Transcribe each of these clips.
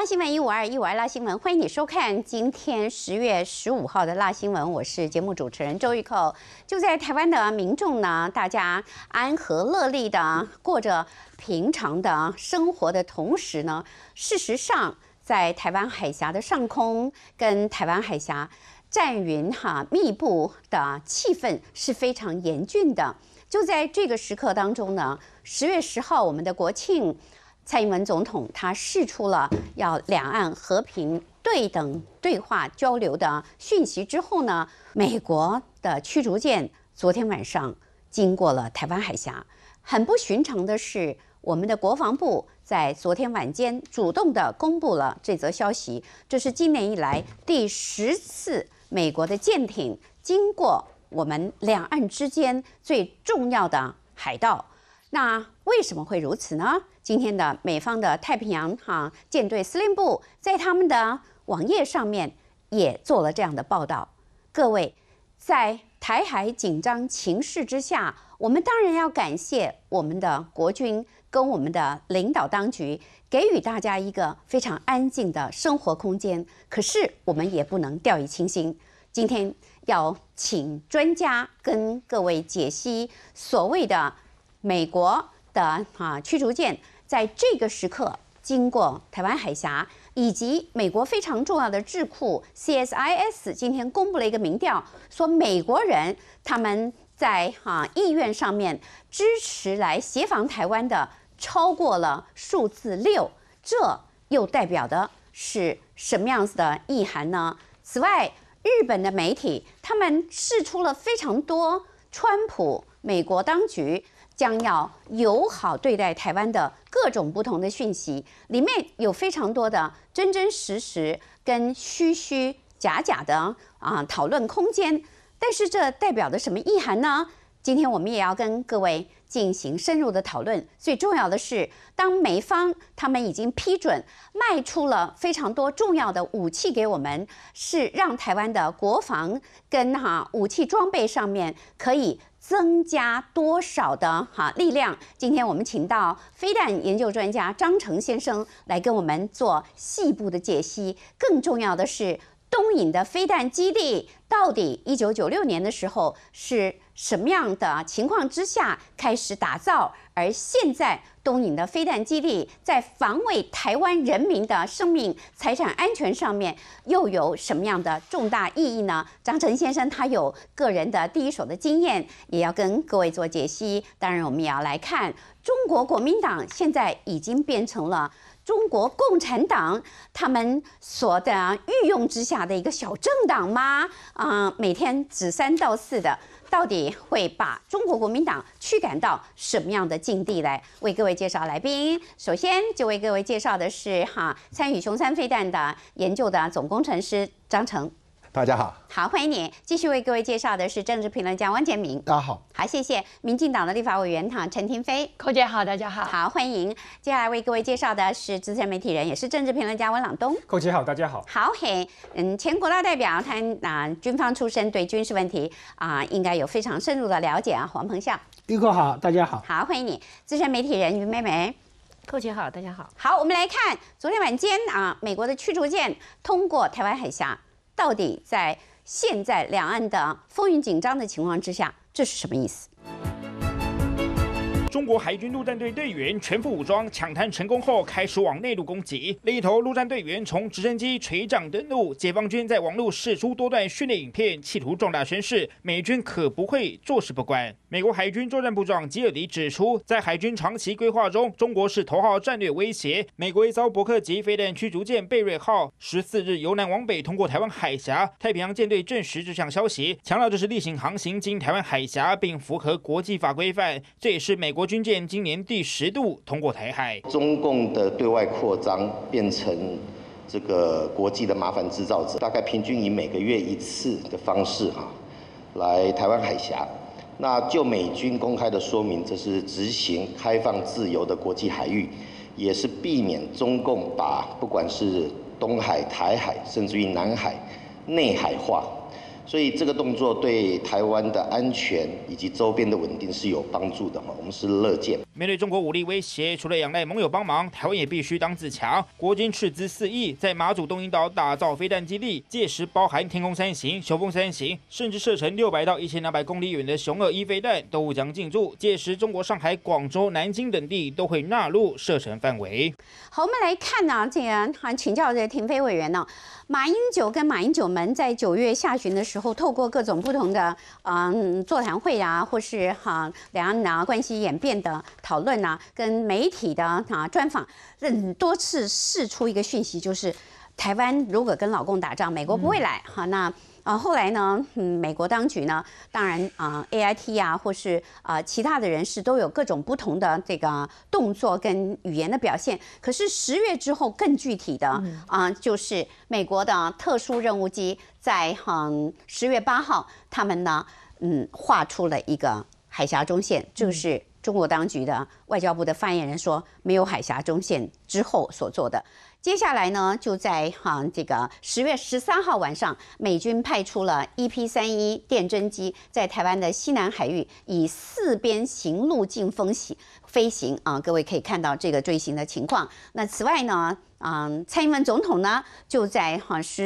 新闻152辣新闻，欢迎你收看今天10月15号的辣新闻，我是节目主持人周玉蔻。就在台湾的民众呢，大家安和乐利的过着平常的生活的同时呢，事实上在台湾海峡的上空跟台湾海峡战云密布的气氛是非常严峻的。就在这个时刻当中呢，10月10号我们的国庆，蔡英文总统他释出了要两岸和平对等对话交流的讯息之后呢，美国的驱逐舰昨天晚上经过了台湾海峡。很不寻常的是，我们的国防部在昨天晚间主动的公布了这则消息，这是今年以来第10次美国的舰艇经过我们两岸之间最重要的海道。那为什么会如此呢？今天的美方的太平洋舰队司令部在他们的网页上面也做了这样的报道。各位，在台海紧张情势之下，我们当然要感谢我们的国军跟我们的领导当局，给予大家一个非常安静的生活空间。可是我们也不能掉以轻心，今天要请专家跟各位解析所谓的美国的驱逐舰在这个时刻经过台湾海峡，以及美国非常重要的智库 CSIS 今天公布了一个民调，说美国人他们在意愿上面支持来协防台湾的超过了数字6，这又代表的是什么样子的意涵呢？此外，日本的媒体他们释出了非常多川普美国当局将要友好对待台湾的各种不同的讯息，里面有非常多的真真实实跟虚虚假假的讨论空间。但是这代表的什么意涵呢？今天我们也要跟各位进行深入的讨论。最重要的是，当美方他们已经批准卖出了非常多重要的武器给我们，是让台湾的国防跟武器装备上面可以增加多少的力量？今天我们请到飞弹研究专家张成先生来跟我们做细部的解析。更重要的是，东引的飞弹基地到底1996年的时候是什么样的情况之下开始打造？而现在东引的飞弹基地在防卫台湾人民的生命财产安全上面又有什么样的重大意义呢？张成先生他有个人的第一手的经验，也要跟各位做解析。当然我们也要来看中国国民党现在已经变成了中国共产党他们所的御用之下的一个小政党吗？每天指3道4的，到底会把中国国民党驱赶到什么样的境地来？为各位介绍来宾，首先就为各位介绍的是参与雄三飞弹的研究的总工程师张成。 大家好， 好，欢迎你。继续为各位介绍的是政治评论家汪建民。 大家好， 好，谢谢。民进党的立法委员陈亭妃。 寇姐好，大家好。 好，欢迎。接下来为各位介绍的是资深媒体人，也是政治评论家温朗东。 寇姐好，大家好。 好，前国大代表，他军方出身，对军事问题应该有非常深入的了解黄鹏孝。 玉蔻好，大家好。 好，欢迎你。资深媒体人于美美。 寇姐好，大家好。 好，我们来看昨天晚间美国的驱逐舰通过台湾海峡，到底在现在两岸的风云紧张的情况之下，这是什么意思？ 中国海军陆战队队员全副武装抢滩成功后，开始往内陆攻击。另一头，陆战队员从直升机垂涨登陆，解放军在网络释出多段训练影片，企图壮大声势，美军可不会坐视不管。美国海军作战部长吉尔迪指出，在海军长期规划中，中国是头号战略威胁。美国一艘伯克级飞弹驱逐舰贝瑞号14日由南往北通过台湾海峡，太平洋舰队证实这项消息，强调这是例行航行经台湾海峡，并符合国际法规范。这也是美国军舰今年第10度通过台海。 中共的对外扩张变成这个国际的麻烦制造者，大概平均以每个月1次的方式来台湾海峡。那就美军公开的说明，这是执行开放自由的国际海域，也是避免中共把不管是东海、台海，甚至于南海内海化。 所以这个动作对台湾的安全以及周边的稳定是有帮助的，我们是乐见。 面对中国武力威胁，除了仰赖盟友帮忙，台湾也必须当自强。国军斥资4亿，在马祖东引岛打造飞弹基地，届时包含天空3型、雄风3型，甚至射程600到1200公里远的雄2-1飞弹都将进驻。届时，中国上海、广州、南京等地都会纳入射程范围。 好，我们来看呢，这个请教这廷飞委员呢，马英九跟马英九们在9月下旬的时候，透过各种不同的座谈会啊，或是两岸关系演变的讨论啊，跟媒体的专访，多次释出一个讯息，就是台湾如果跟老共打仗，美国不会来。那后来呢，美国当局呢，当然AIT 啊，或是其他的人士都有各种不同的这个动作跟语言的表现。可是10月之后更具体的就是美国的特殊任务机在10月8号，他们呢画出了一个海峡中线，就是中国当局的外交部的发言人说没有海峡中线之后所做的。接下来呢，就在这个10月13号晚上，美军派出了 EP-31电侦机，在台湾的西南海域以4边形路径飞行各位可以看到这个坠行的情况。那此外呢，蔡英文总统呢就在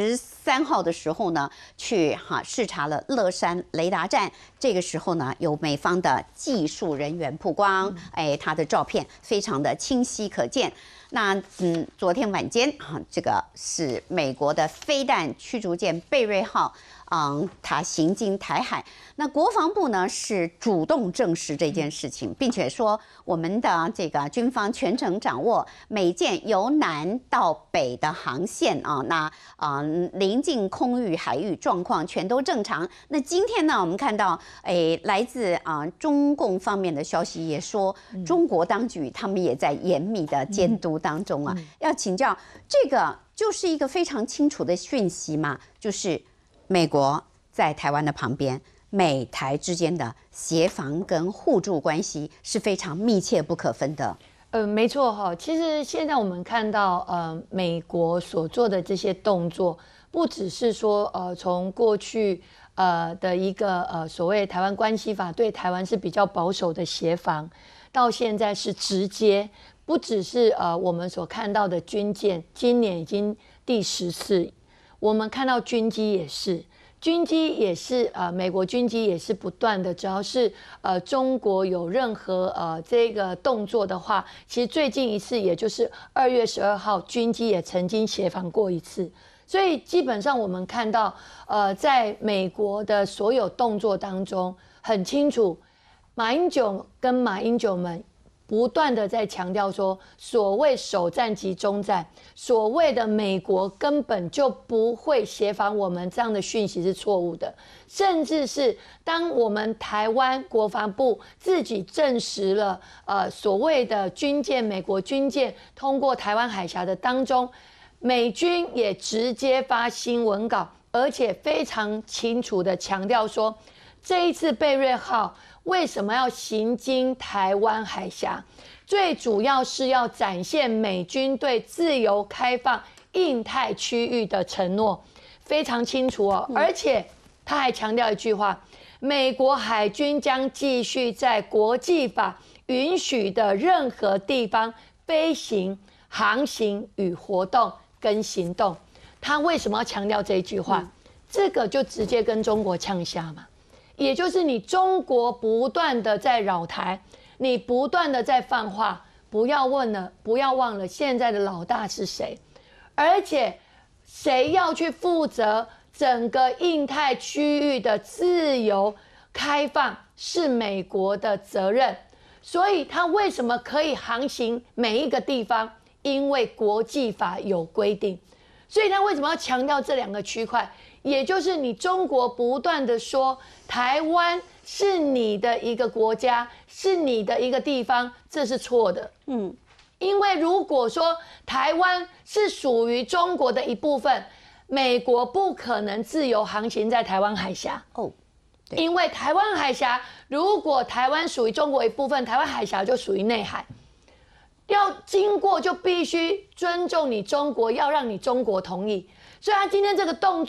13号的时候呢去视察了乐山雷达站。这个时候呢，有美方的技术人员曝光，他的照片非常的清晰可见。那昨天晚间这个是美国的飞弹驱逐舰贝瑞号，它行经台海。那国防部呢是主动证实这件事情，并且说我们的这个军方全程掌握美舰由南到北的航线临近空域海域状况全都正常。那今天呢，我们看到来自中共方面的消息也说，中国当局他们也在严密的监督当中要请教，这个就是一个非常清楚的讯息嘛，就是美国在台湾的旁边，美台之间的协防跟互助关系是非常密切不可分的。 没错哈，其实现在我们看到美国所做的这些动作，不只是说从过去的一个所谓台湾关系法对台湾是比较保守的协防，到现在是直接，不只是我们所看到的军舰，今年已经第10次，我们看到军机也是。军机也是美国军机也是不断的，只要是中国有任何这个动作的话，其实最近一次也就是2月12号，军机也曾经协防过一次。所以基本上我们看到在美国的所有动作当中，很清楚，马英九跟马英九们不断的在强调说，所谓首战即终战，所谓的美国根本就不会协防我们，这样的讯息是错误的。甚至是当我们台湾国防部自己证实了所谓的军舰，美国军舰通过台湾海峡的当中，美军也直接发新闻稿，而且非常清楚的强调说，这一次贝瑞号为什么要行经台湾海峡？最主要是要展现美军对自由开放印太区域的承诺，非常清楚而且他还强调一句话：美国海军将继续在国际法允许的任何地方飞行、航行与活动跟行动。他为什么要强调这一句话？这个就直接跟中国呛下嘛。也就是你中国不断的在扰台，你不断的在放话，不要忘了现在的老大是谁，而且谁要去负责整个印太区域的自由开放是美国的责任。所以他为什么可以航行每一个地方？因为国际法有规定。所以他为什么要强调这2个区块？也就是你中国不断的说台湾是你的一个国家，是你的一个地方，这是错的。因为如果说台湾是属于中国的一部分，美国不可能自由航行在台湾海峡。因为台湾海峡，如果台湾属于中国一部分，台湾海峡就属于内海，要经过就必须尊重你中国，要让你中国同意。所以他今天这个动作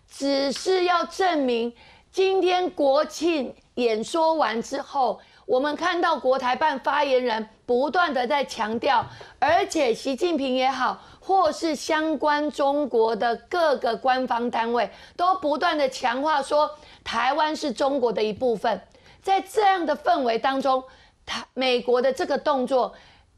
只是要证明，今天国庆演说完之后，我们看到国台办发言人不断的在强调，而且习近平也好，或是相关中国的各个官方单位，都不断的强化说台湾是中国的一部分。在这样的氛围当中，美国的这个动作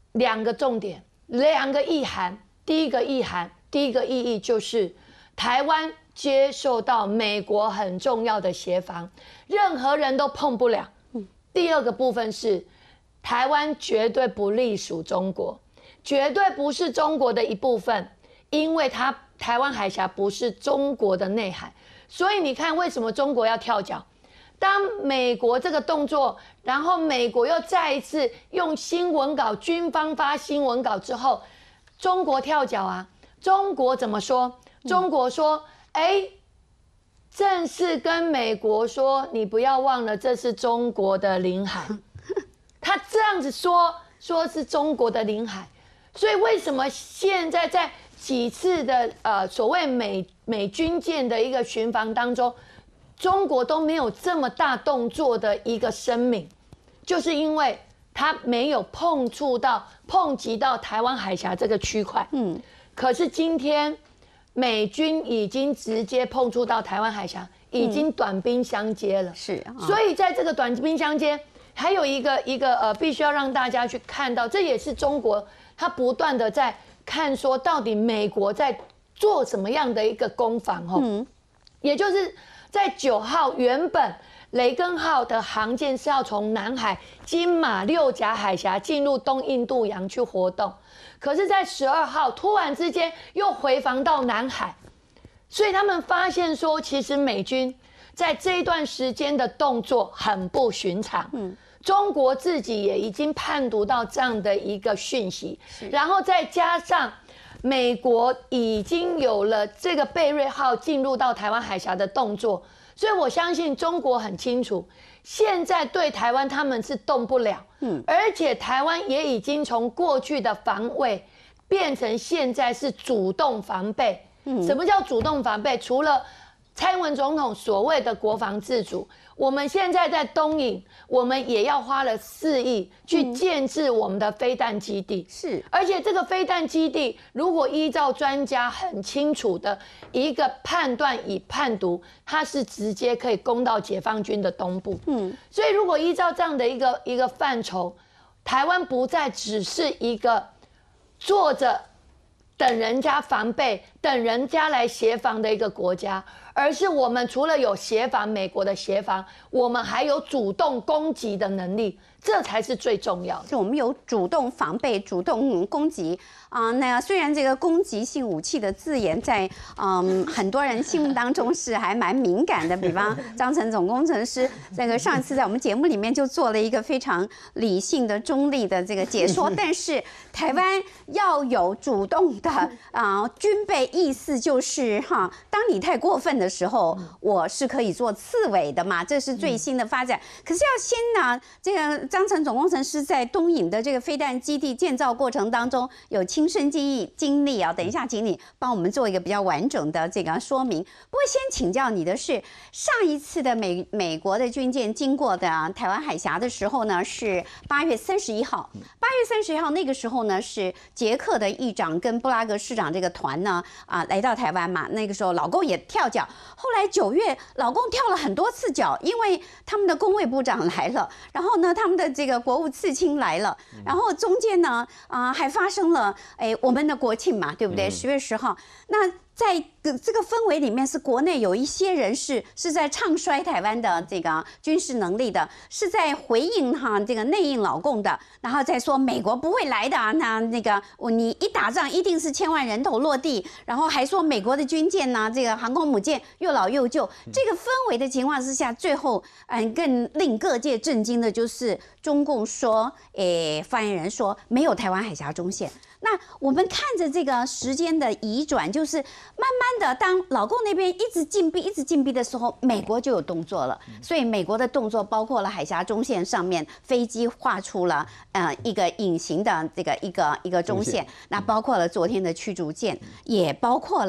2个重点，2个意涵。第一个意义就是台湾接受到美国很重要的协防，任何人都碰不了。第二个部分是台湾绝对不隶属中国，绝对不是中国的一部分，因为台湾海峡不是中国的内海。所以你看，为什么中国要跳脚？当美国这个动作，然后美国又再一次用新闻稿，军方发新闻稿之后，中国跳脚啊！中国怎么说？中国说：“正式跟美国说，你不要忘了，这是中国的领海。”他这样子说是中国的领海，所以为什么现在在几次的所谓美军舰的一个巡防当中，中国都没有这么大动作的一个声明，就是因为他没有碰及到台湾海峡这个区块。可是今天美军已经直接碰触到台湾海峡，已经短兵相接了。 是， 所以在这个短兵相接，还有一个必须要让大家去看到，这也是中国他不断的在看说，到底美国在做什么样的一个攻防也就是在9号，原本雷根号的航舰是要从南海金马六甲海峡进入东印度洋去活动，可是在12号突然之间又回防到南海，所以他们发现说，其实美军在这一段时间的动作很不寻常。中国自己也已经判读到这样的一个讯息，然后再加上美国已经有了这个贝瑞号进入到台湾海峡的动作，所以我相信中国很清楚，现在对台湾他们是动不了。而且台湾也已经从过去的防卫变成现在是主动防备。什么叫主动防备？除了蔡英文总统所谓的国防自主，我们现在在东引，我们也要花了4亿去建制我们的飞弹基地。 是， 而且这个飞弹基地，如果依照专家很清楚的一个判断与判读，它是直接可以攻到解放军的东部。所以如果依照这样的一个范畴，台湾不再只是一个坐着等人家防备、等人家来协防的一个国家，而是我们除了有协防美国的协防，我们还有主动攻击的能力，这才是最重要的。 就我们有主动防备、主动攻击那虽然这个攻击性武器的字眼在很多人心目当中是还蛮敏感的，比方张成总工程师这个上一次在我们节目里面就做了一个非常理性的、中立的这个解说，但是台湾要有主动的军备意思，就是当你太过分的时候，我是可以做刺猬的嘛，这是最新的发展。可是要先呢，这个张成总工程师在东引的这个飞弹基地建造过程当中有亲身经历啊，等一下请你帮我们做一个比较完整的这个说明。不过先请教你的是，上一次的美国的军舰经过的台湾海峡的时候呢，是8月31号。8月31号那个时候呢，是捷克的议长跟布拉格市长这个团呢来到台湾嘛。那个时候老共也跳脚，后来9月老共跳了很多次脚，因为他们的公卫部长来了，然后呢他们的这个国务次卿来了，然后中间呢还发生了我们的国庆嘛，对不对？10月10号，那在这个氛围里面，是国内有一些人是在唱衰台湾的这个军事能力的，是在回应这个内应老共的，然后再说美国不会来的那个你一打仗一定是千万人头落地，然后还说美国的军舰这个航空母舰又老又旧，这个氛围的情况之下，最后更令各界震惊的就是中共说，发言人说没有台湾海峡中线。那我们看着这个时间的移转，就是慢慢的，当老共那边一直进逼的时候，美国就有动作了。所以美国的动作包括了海峡中线上面飞机画出了一个隐形的这个一个中线，那包括了昨天的驱逐舰，也包括了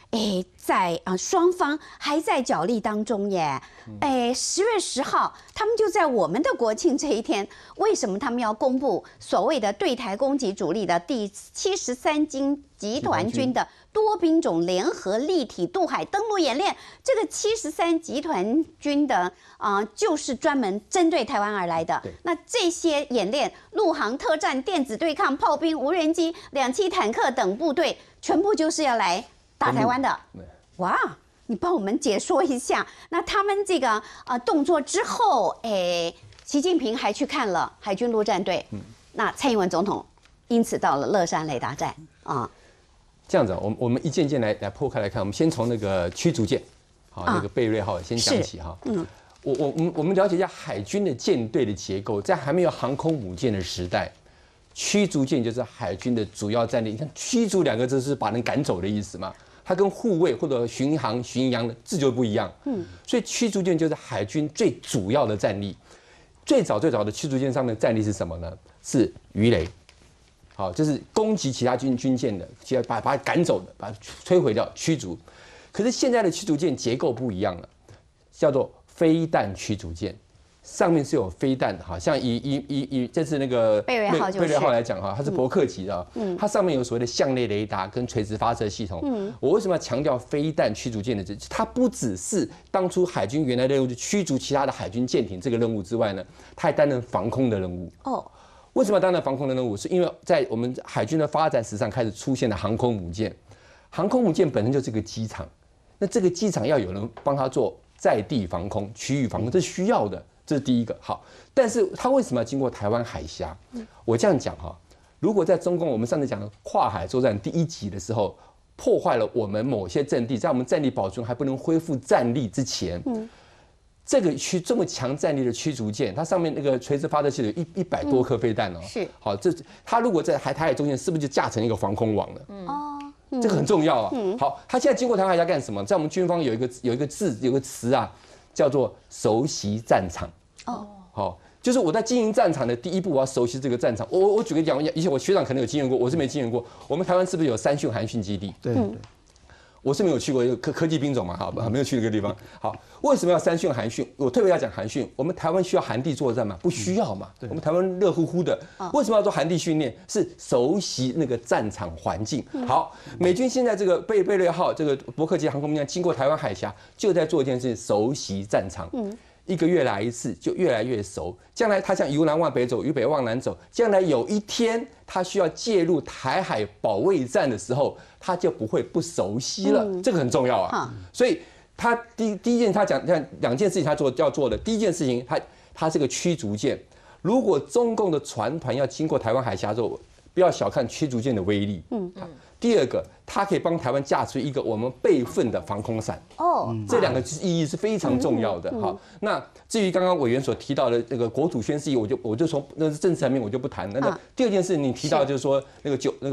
在双方还在角力当中耶。10月10号，他们就在我们的国庆这一天，为什么他们要公布所谓的对台攻击主力的第73军集团军的多兵种联合立体渡海登陆演练？这个73集团军的就是专门针对台湾而来的。那这些演练，陆航特战、电子对抗、炮兵、无人机、2栖坦克等部队，全部就是要来打台湾的。哇，你帮我们解说一下。那他们这个动作之后，习近平还去看了海军陆战队。那蔡英文总统因此到了乐山雷达站啊。 这样子，我们一件件来剖开来看。我们先从那个驱逐舰，好，那个贝瑞号先讲起哈。我们了解一下海军的舰队的结构，在还没有航空母舰的时代，驱逐舰就是海军的主要战力。你看，驱逐2个字是把人赶走的意思嘛？它跟护卫或者巡航、巡洋的字就不一样。所以驱逐舰就是海军最主要的战力。最早的驱逐舰上面的战力是什么呢？是鱼雷。好，就是攻击其他军舰的，把它赶走的，把它摧毁掉、驱逐。可是现在的驱逐舰结构不一样了，叫做飞弹驱逐舰，上面是有飞弹的。好像以这次那个贝瑞号来讲哈，它是伯克级的，它上面有所谓的向内雷达跟垂直发射系统。我为什么要强调飞弹驱逐舰的？它不只是当初海军原来的任务，就驱逐其他的海军舰艇这个任务之外呢，它还担任防空的任务。为什么要担任防空的任务？是因为在我们海军的发展史上开始出现了航空母舰。航空母舰本身就是个机场，那这个机场要有人帮他做在地防空、区域防空，这是需要的，这是第一个。好，但是它为什么要经过台湾海峡？我这样讲哈，如果在中共我们上次讲的跨海作战第1集的时候，破坏了我们某些阵地，在我们战力保存还不能恢复战力之前，这个这么强战力的驱逐舰，它上面那个垂直发射器有100多颗飞弹哦。是。好，它如果在台海中间，是不是就架成一个防空网了？这个很重要啊。好，它现在经过台湾海峡干什么？在我们军方有一个词啊，叫做熟悉战场。好，就是我在经营战场的第一步，我要熟悉这个战场。我举个讲，以前我学长可能有经验过，我是没经验过。我们台湾是不是有3训韩训基地？对。我是没有去过一个科技兵种嘛，好，没有去那个地方。好，为什么要3训韩训？我特别要讲韩训。我们台湾需要韩地作战吗？不需要嘛。我们台湾热乎乎的。为什么要做韩地训练？是熟悉那个战场环境。好，美军现在这个贝瑞号这个伯克级航空母舰经过台湾海峡，就在做一件事，熟悉战场。1个月来一次，就越来越熟。将来它像由南往北走，由北往南走。将来有一天，它需要介入台海保卫战的时候，它就不会不熟悉了。这个很重要啊。所以他第一件他讲2件事情，他要做的第一件事情，它是个驱逐舰。如果中共的船团要经过台湾海峡之后，不要小看驱逐舰的威力。第二个，它可以帮台湾架出一个我们备份的防空伞。这2个意义是非常重要的。好，那至于刚刚委员所提到的那个国土宣示义，我就从那是政治层面我就不谈。那个第2件事，你提到就是说那个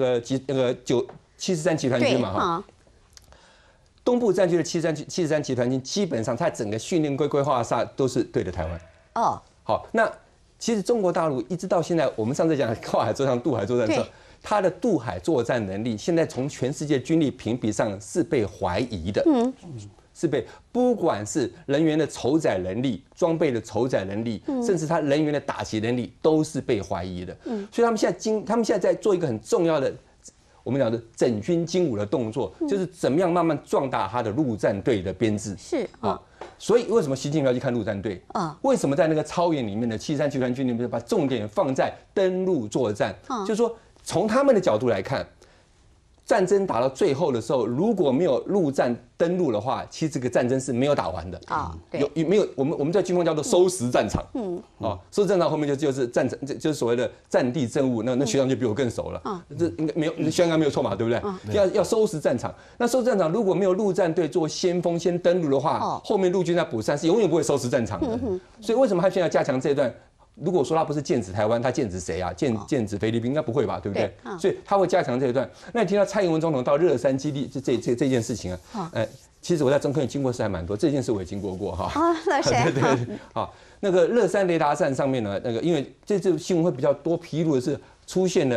73集团军嘛哈。东部战区的73集团军，基本上它整个训练规划上都是对着台湾。好，那其实中国大陆一直到现在，我们上次讲跨海作战、渡海作战的时候，它的渡海作战能力，现在从全世界军力评比上是被怀疑的。是被不管是人员的筹载能力、装备的筹载能力，甚至他人员的打击能力，都是被怀疑的。所以他们现在在做一个很重要的，我们讲的整军精武的动作，就是怎么样慢慢壮大他的陆战队的编制。是啊。所以为什么习近平要去看陆战队？为什么在那个超演里面的73集团军里面把重点放在登陆作战？就是说，从他们的角度来看，战争打到最后的时候，如果没有陆战登陆的话，其实这个战争是没有打完的。有没有？我们在军方叫做收拾战场。收拾战场后面就是战争，就是所谓的战地政务。那学长就比我更熟了。这应该没有，学长应该没有错嘛，对不对？要收拾战场。那收拾战场如果没有陆战队做先锋先登陆的话，后面陆军在补上是永远不会收拾战场的。所以为什么他现在要加强这一段？如果说他不是剑指台湾，他剑指谁啊？剑指菲律宾，应该不会吧，对不对？所以他会加强这一段。那你听到蔡英文总统到热山基地这件事情啊，其实我在中科院经过事还蛮多，这件事我也经过哈。对，好，那个热山雷达站上面呢，因为这次新闻会比较多披露的是出现了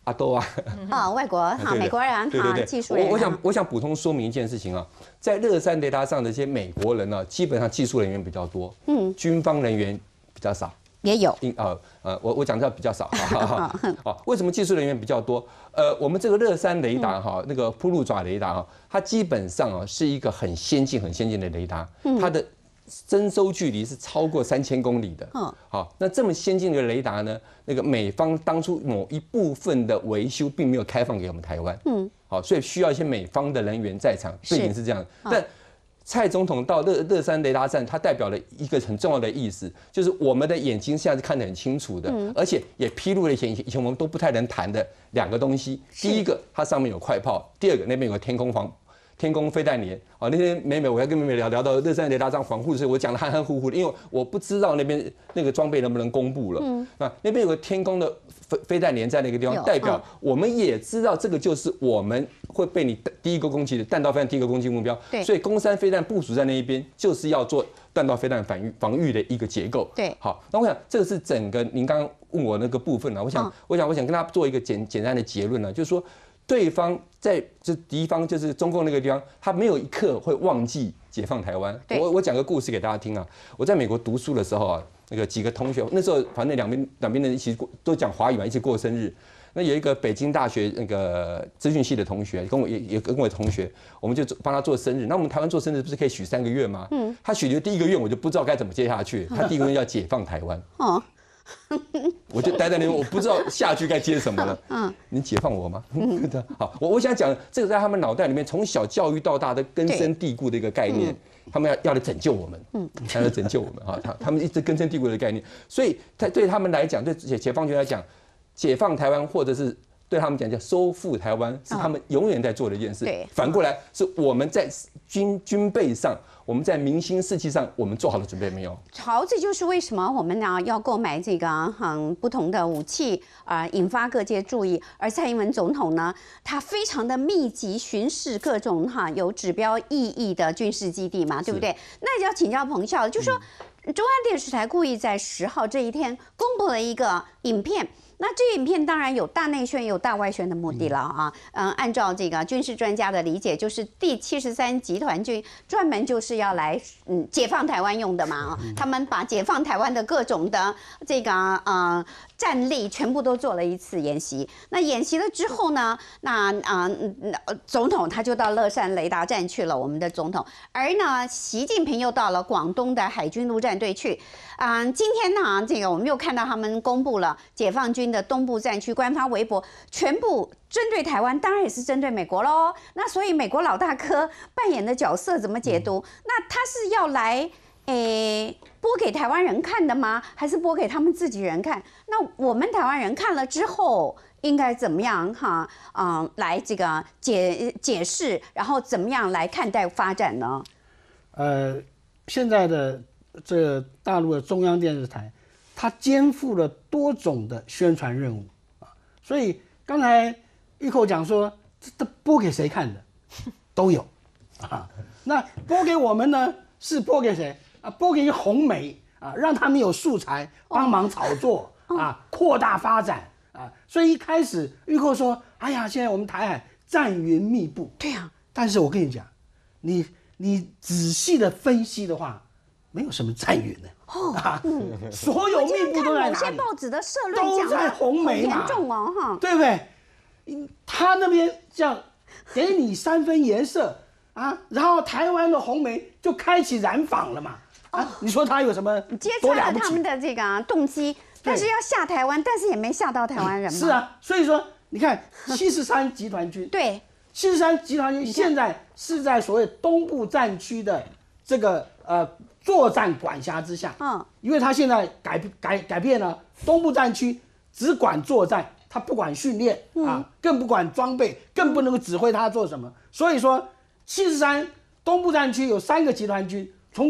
阿斗啊， 外国哈美国人哈技术人员。 我想补充说明一件事情啊，在乐山雷达上的这些美国人呢，基本上技术人员比较多，军方人员比较少。 也有， 我讲的比较少，为什么技术人员比较多？我们这个乐山雷达哈，那个铺路爪雷达哈，它基本上是一个很先进的雷达，它的征收距离是超过3000公里的。好，那这么先进的雷达呢，那个美方当初某一部分的维修并没有开放给我们台湾，好，所以需要一些美方的人员在场，背景是这样，但。蔡总统到乐山雷达站，它代表了一个很重要的意思，就是我们的眼睛现在是看得很清楚的，而且也披露了以前我们都不太能谈的2个东西。第一个，它上面有快炮；第二个，那边有个天空飞弹连。那天美我还跟美美聊到乐山雷达站防护的时候，我讲得含含糊糊的，因为我不知道那边那个装备能不能公布了。那边有个天空的飞弹连在那个地方，代表我们也知道这个就是我们会被你第一个攻击的弹道飞弹第一个攻击目标。所以弓山飞弹部署在那一边，就是要做弹道飞弹防御的一个结构。 对， 好，那我想这个是整个您刚刚问我那个部分呢，我想跟他做一个简单的结论呢，就是说。对方敌方就是中共那个地方，他没有一刻会忘记解放台湾。我讲个故事给大家听啊。我在美国读书的时候啊，那个几个同学，那时候反正两边人一起都讲华语嘛，一起过生日。那有一个北京大学那个资讯系的同学，也跟我同学，我们就帮他做生日。那我们台湾做生日不是可以许3个愿吗？他许的第一个愿我就不知道该怎么接下去。他第一个愿要解放台湾。我就待在那边，我不知道下句该接什么了。你解放我吗？好，我想讲这个在他们脑袋里面从小教育到大的根深蒂固的一个概念，他们要来拯救我们，要来拯救我们啊！他们一直根深蒂固的概念，所以对他们来讲，对解放军来讲，解放台湾或者是对他们讲叫收复台湾，是他们永远在做的一件事。反过来是我们在军备上。我们在民心士气上，我们做好了准备没有？ 好，这就是为什么我们呢要购买这个不同的武器引发各界注意。而蔡英文总统呢，他非常的密集巡视各种有指标意义的军事基地嘛，对不对？那就要请教彭校，就说中央电视台故意在10号这一天公布了一个影片。那这影片当然有大内宣、有大外宣的目的了啊。按照这个军事专家的理解，就是第73集团军专门就是要来解放台湾用的嘛。他们把解放台湾的各种的这个战力全部都做了一次演习。那演习了之后呢，总统他就到乐山雷达站去了，我们的总统。而呢，习近平又到了广东的海军陆战队去。今天呢，这个我们又看到他们公布了解放军的东部战区官方微博，全部针对台湾，当然也是针对美国喽。那所以美国老大哥扮演的角色怎么解读？那他是要来播给台湾人看的吗？还是播给他们自己人看？那我们台湾人看了之后应该怎么样来这个解释，然后怎么样来看待发展呢？ 现在的这个大陆的中央电视台，它肩负了多种的宣传任务啊，所以刚才玉蔻讲说，这播给谁看的，都有啊。那播给我们呢，是播给谁啊？播给红媒啊，让他们有素材帮忙炒作啊，扩大发展啊。所以一开始玉蔻说，哎呀，现在我们台海战云密布， 对呀。 但是我跟你讲，你仔细的分析的话，没有什么战云的。所有密布都在哪里？ 某些报纸的社论都在红媒嘛， 严重哦， 对不对？他那边这样给你3分颜色啊，然后台湾的红媒就开启染坊了嘛。你说他有什么揭穿了他们的这个动机，但是要吓台湾，但是也没吓到台湾人嘛。 是啊，所以说你看73集团军， 对 ，73集团军现在是在所谓东部战区的这个作战管辖之下，因为他现在改变了，东部战区只管作战，他不管训练啊，更不管装备，更不能够指挥他做什么。所以说，73东部战区有3个集团军，从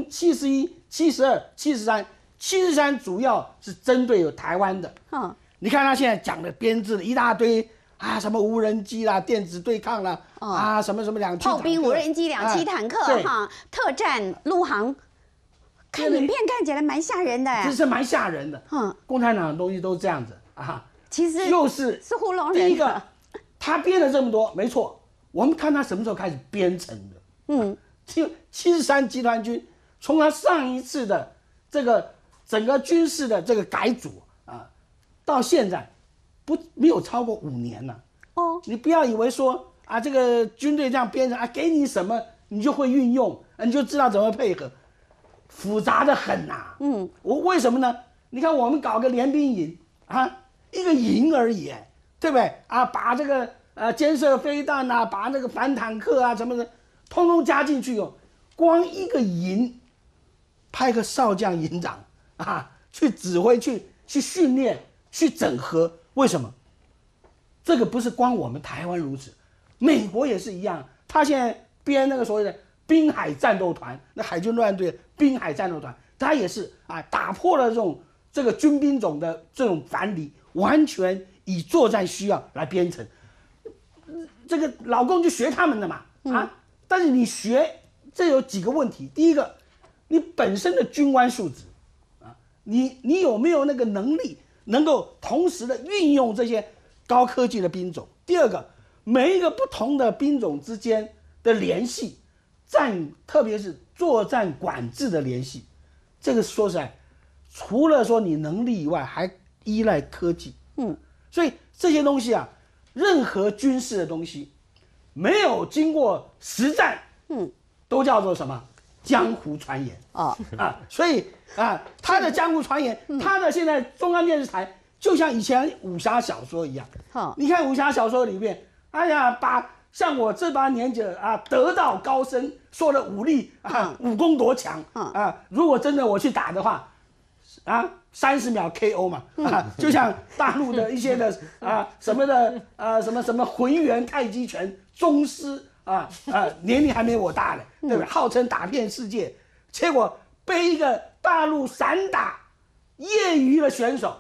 71、72、73主要是针对有台湾的。你看他现在讲的编制一大堆啊，什么无人机啦、电子对抗啦，什么2栖炮兵、无人机、2栖坦克特战陆航。看影片看起来蛮吓人的， 这是蛮吓人的。共产党的东西都这样子啊。 其实就是糊弄人。 第一个，他编了这么多，没错，我们看他什么时候开始编成的。73集团军从他上一次的这个整个军事的这个改组啊，到现在没有超过5年了。你不要以为说啊，这个军队这样编成啊，给你什么你就会运用，你就知道怎么配合，复杂的很呐。我为什么呢？你看我们搞个联兵营啊，一个营而已，对不对啊？把这个监射飞弹啊，把那个反坦克啊什么的，通通加进去哦。光一个营，派个少将营长啊，去指挥、去训练、去整合。为什么？这个不是光我们台湾如此，美国也是一样。他现在编那个所谓的滨海战斗团，那海军陆战队滨海战斗团，他也是啊，打破了这个军兵种的这种藩篱，完全以作战需要来编成。这个老共就学他们的嘛，但是你学这有几个问题。第一个，你本身的军官素质啊，你有没有那个能力，能够同时的运用这些高科技的兵种？第二个，每一个不同的兵种之间的联系，特别是作战管制的联系，这个说实在，除了说你能力以外，还依赖科技。所以这些东西啊，任何军事的东西，没有经过实战，都叫做什么江湖传言所以他的江湖传言，他的现在中央电视台就像以前武侠小说一样。你看武侠小说里面，哎呀，像我这把年纪得道高僧，说的武力武功多强如果真的我去打的话，30秒 KO 嘛就像大陆的一些的什么的什么浑元太极拳宗师年龄还没我大呢，对不对？号称打遍世界，结果被一个大陆散打业余的选手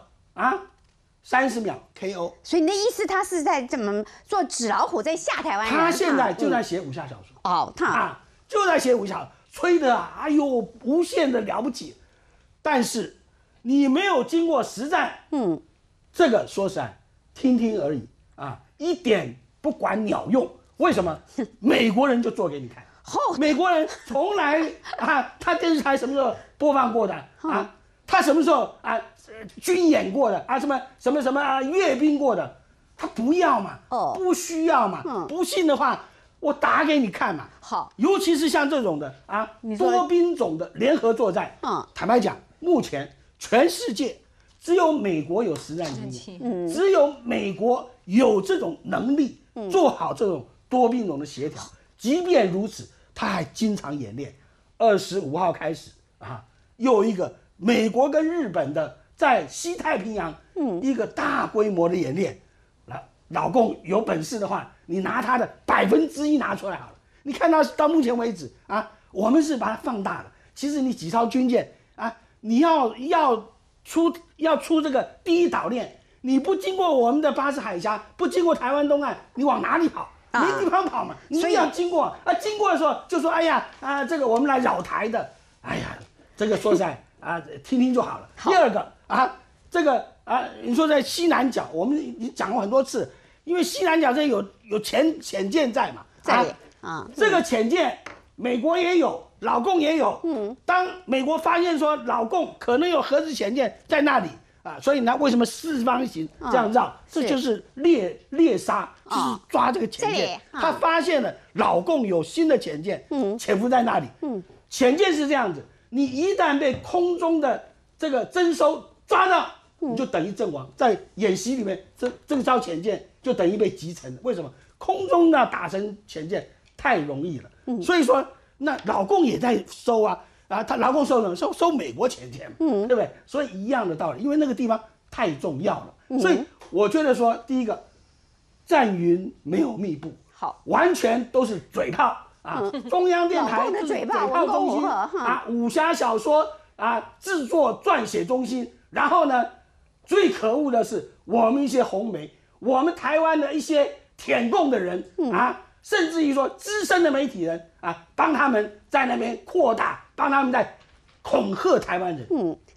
30秒 KO。 所以你的意思，他是在怎么做纸老虎在吓台湾人？ 他现在就在写武侠小说他就在写武侠，吹的哎呦无限的了不起，但是你没有经过实战，这个说实在听听而已一点不管鸟用。为什么？美国人就做给你看。美国人从来他电视台什么时候播放过的他什么时候军演过的什么阅兵过的，他不要嘛，不需要嘛，不信的话我打给你看嘛。 好， 尤其是像这种的多兵种的联合作战，坦白讲，目前全世界只有美国有实战经验，只有美国有这种能力做好这种多兵种的协调。即便如此，他还经常演练。25号开始又一个美国跟日本的在西太平洋一个大规模的演练。老共有本事的话，你拿他的1%拿出来好了。你看到目前为止我们是把它放大了。其实你几艘军舰你要出这个第一岛链，你不经过我们的巴士海峡，不经过台湾东岸，你往哪里跑？没地方跑嘛，你一定要经过经过的时候就说哎呀这个我们来扰台的，哎呀，这个说实在听听就好了。第二个这个你说在西南角，我们已经讲过很多次，因为西南角这有潜舰在嘛，这个潜舰美国也有，老共也有。当美国发现说老共可能有核子潜舰在那里所以呢，为什么四方形这样绕？这就是猎杀，就是抓这个潜舰。他发现了老共有新的潜舰潜伏在那里。潜舰是这样子，你一旦被空中的这个征收抓到，你就等于阵亡。在演习里面，这艘潜舰就等于被击沉了。为什么？空中呢打成潜舰太容易了。所以说，那老共也在收他老共收什么？收美国潜舰，对不对？所以一样的道理，因为那个地方太重要了。所以我觉得说，第一个，战云没有密布，完全都是嘴炮中央电台的嘴炮中心武侠小说制作撰写中心。然后呢，最可恶的是我们一些红媒，我们台湾的一些舔共的人甚至于说资深的媒体人帮他们在那边扩大，帮他们在恐吓台湾人。 但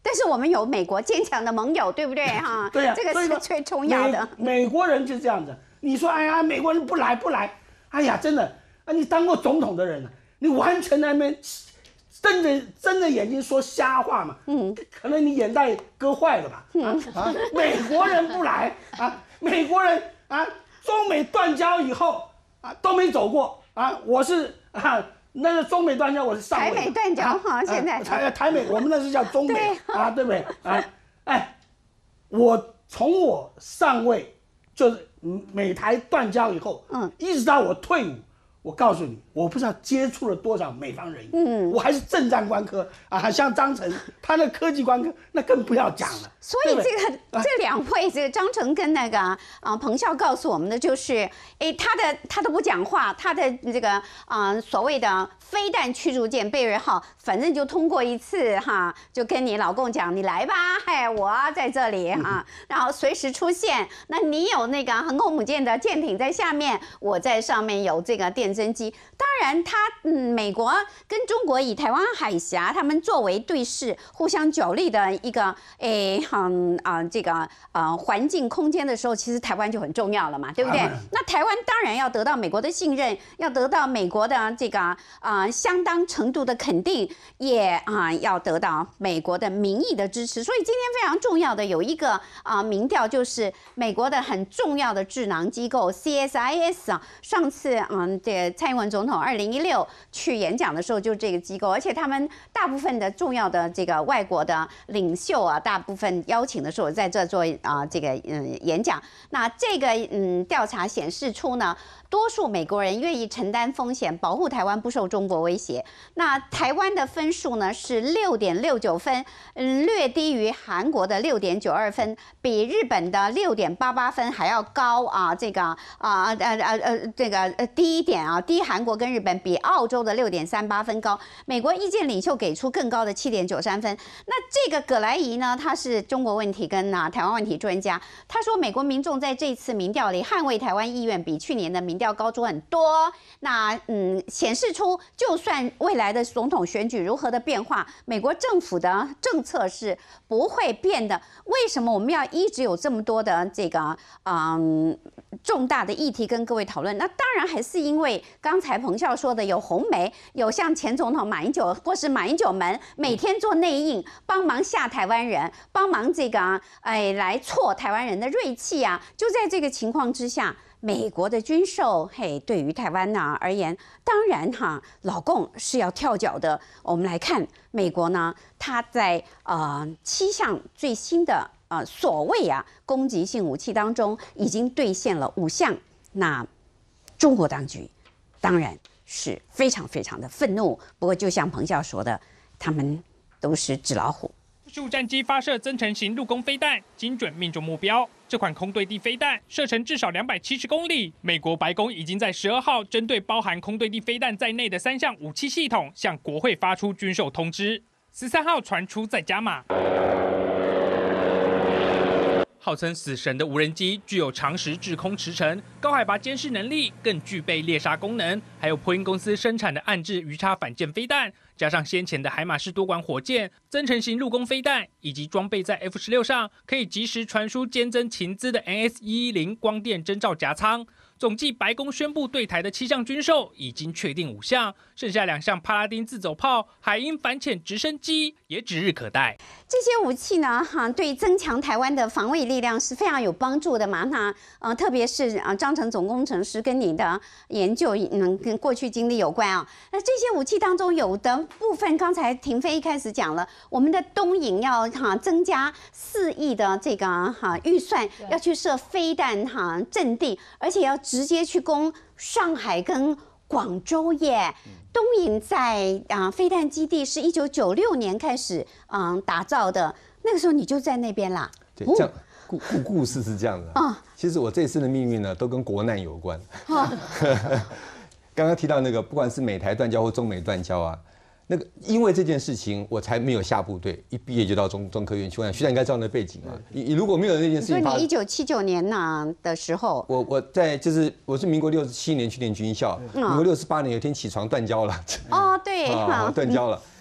但是我们有美国坚强的盟友，对不对哈？ 对呀， 这个是最重要的。 美国人就是这样子，你说哎呀，美国人不来，哎呀，真的啊，你当过总统的人啊，你完全在那边睁着眼睛说瞎话嘛，可能你眼袋割坏了吧？美国人不来啊，美国人啊，中美断交以后啊都没走过啊，我是啊。那个中美断交，我是上位。 台美断交哈，现在台美，我们那是叫中美啊，对不对？我从我上位，就是美台断交以后，一直到我退伍，我告诉你，我不知道接触了多少美方人员，我还是政战官科啊，像张成，他的科技官科那更不要讲了。 所以这两位，这个张成跟那个彭孝告诉我们的就是，他都不讲话，他的这个所谓的飞弹驱逐舰贝瑞号，反正就通过一次哈，就跟你老公讲，你来吧，我在这里哈，然后随时出现。那你有那个航空母舰的舰艇在下面，我在上面有这个电侦机。当然，美国跟中国以台湾海峡他们作为对视，互相角力的一个这个环境空间的时候，其实台湾就很重要了嘛，对不对？那台湾当然要得到美国的信任，要得到美国的这个相当程度的肯定，也要得到美国的民意的支持。所以今天非常重要的有一个民调，就是美国的很重要的智囊机构 CSIS 上次这蔡英文总统2016去演讲的时候，就是这个机构，而且他们大部分的重要的这个外国的领袖大部分邀请的时候在这做这个演讲。那这个调查显示出呢，多数美国人愿意承担风险，保护台湾不受中国威胁。那台湾的分数呢是6.69分，略低于韩国的6.92分，比日本的6.88分还要高这个低一点低韩国跟日本，比澳洲的6.38分高。美国意见领袖给出更高的7.93分。那这个葛莱仪呢，他是中国问题跟台湾问题专家，他说美国民众在这次民调里捍卫台湾意愿比去年的民调高出很多。那显示出就算未来的总统选举如何的变化，美国政府的政策是不会变的。为什么我们要一直有这么多的这个重大的议题跟各位讨论？那当然还是因为刚才彭孝说的，有红媒，有像前总统马英九或是马英九们每天做内应，帮忙吓台湾人，帮忙这个来挫台湾人的锐气啊。就在这个情况之下，美国的军售，对于台湾而言，当然老共是要跳脚的。我们来看美国呢，它在7项最新的所谓攻击性武器当中，已经兑现了5项。那中国当局当然是非常非常的愤怒。不过就像彭教说的，他们都是纸老虎。 数战机发射增程型陆攻飞弹，精准命中目标。这款空对地飞弹射程至少270公里。美国白宫已经在12号针对包含空对地飞弹在内的3项武器系统向国会发出军售通知。13号传出再加码。号称死神的无人机具有长时滞空驰骋、高海拔监视能力，更具备猎杀功能。还有波音公司生产的暗制鱼叉反舰飞弹，加上先前的海马式多管火箭、增程型陆攻飞弹，以及装备在 F-16上可以及时传输监侦情资的 NS-110光电侦照夹舱。总计白宫宣布对台的7项军售已经确定5项，剩下2项帕拉丁自走炮、海鹰反潜直升机也指日可待。 这些武器呢，对增强台湾的防卫力量是非常有帮助的嘛。那特别是张成总工程师跟你的研究跟过去经历有关那这些武器当中有的部分，刚才廷飞一开始讲了，我们的东引要增加4亿的这个预算，要去设飞弹阵地，而且要直接去攻上海跟广州耶。东引在飞弹基地是1996年开始打造的，那个时候你就在那边啦。 对，这样故事是这样的其实我这次的命运呢，都跟国难有关。刚刚提到那个，不管是美台断交或中美断交那个因为这件事情，我才没有下部队，一毕业就到中科院去。徐长应该知道那背景你如果没有那件事情， 所以你1979年的时候， 我是民国67年去念军校，民国68年有一天起床断交了。 对， 断交了。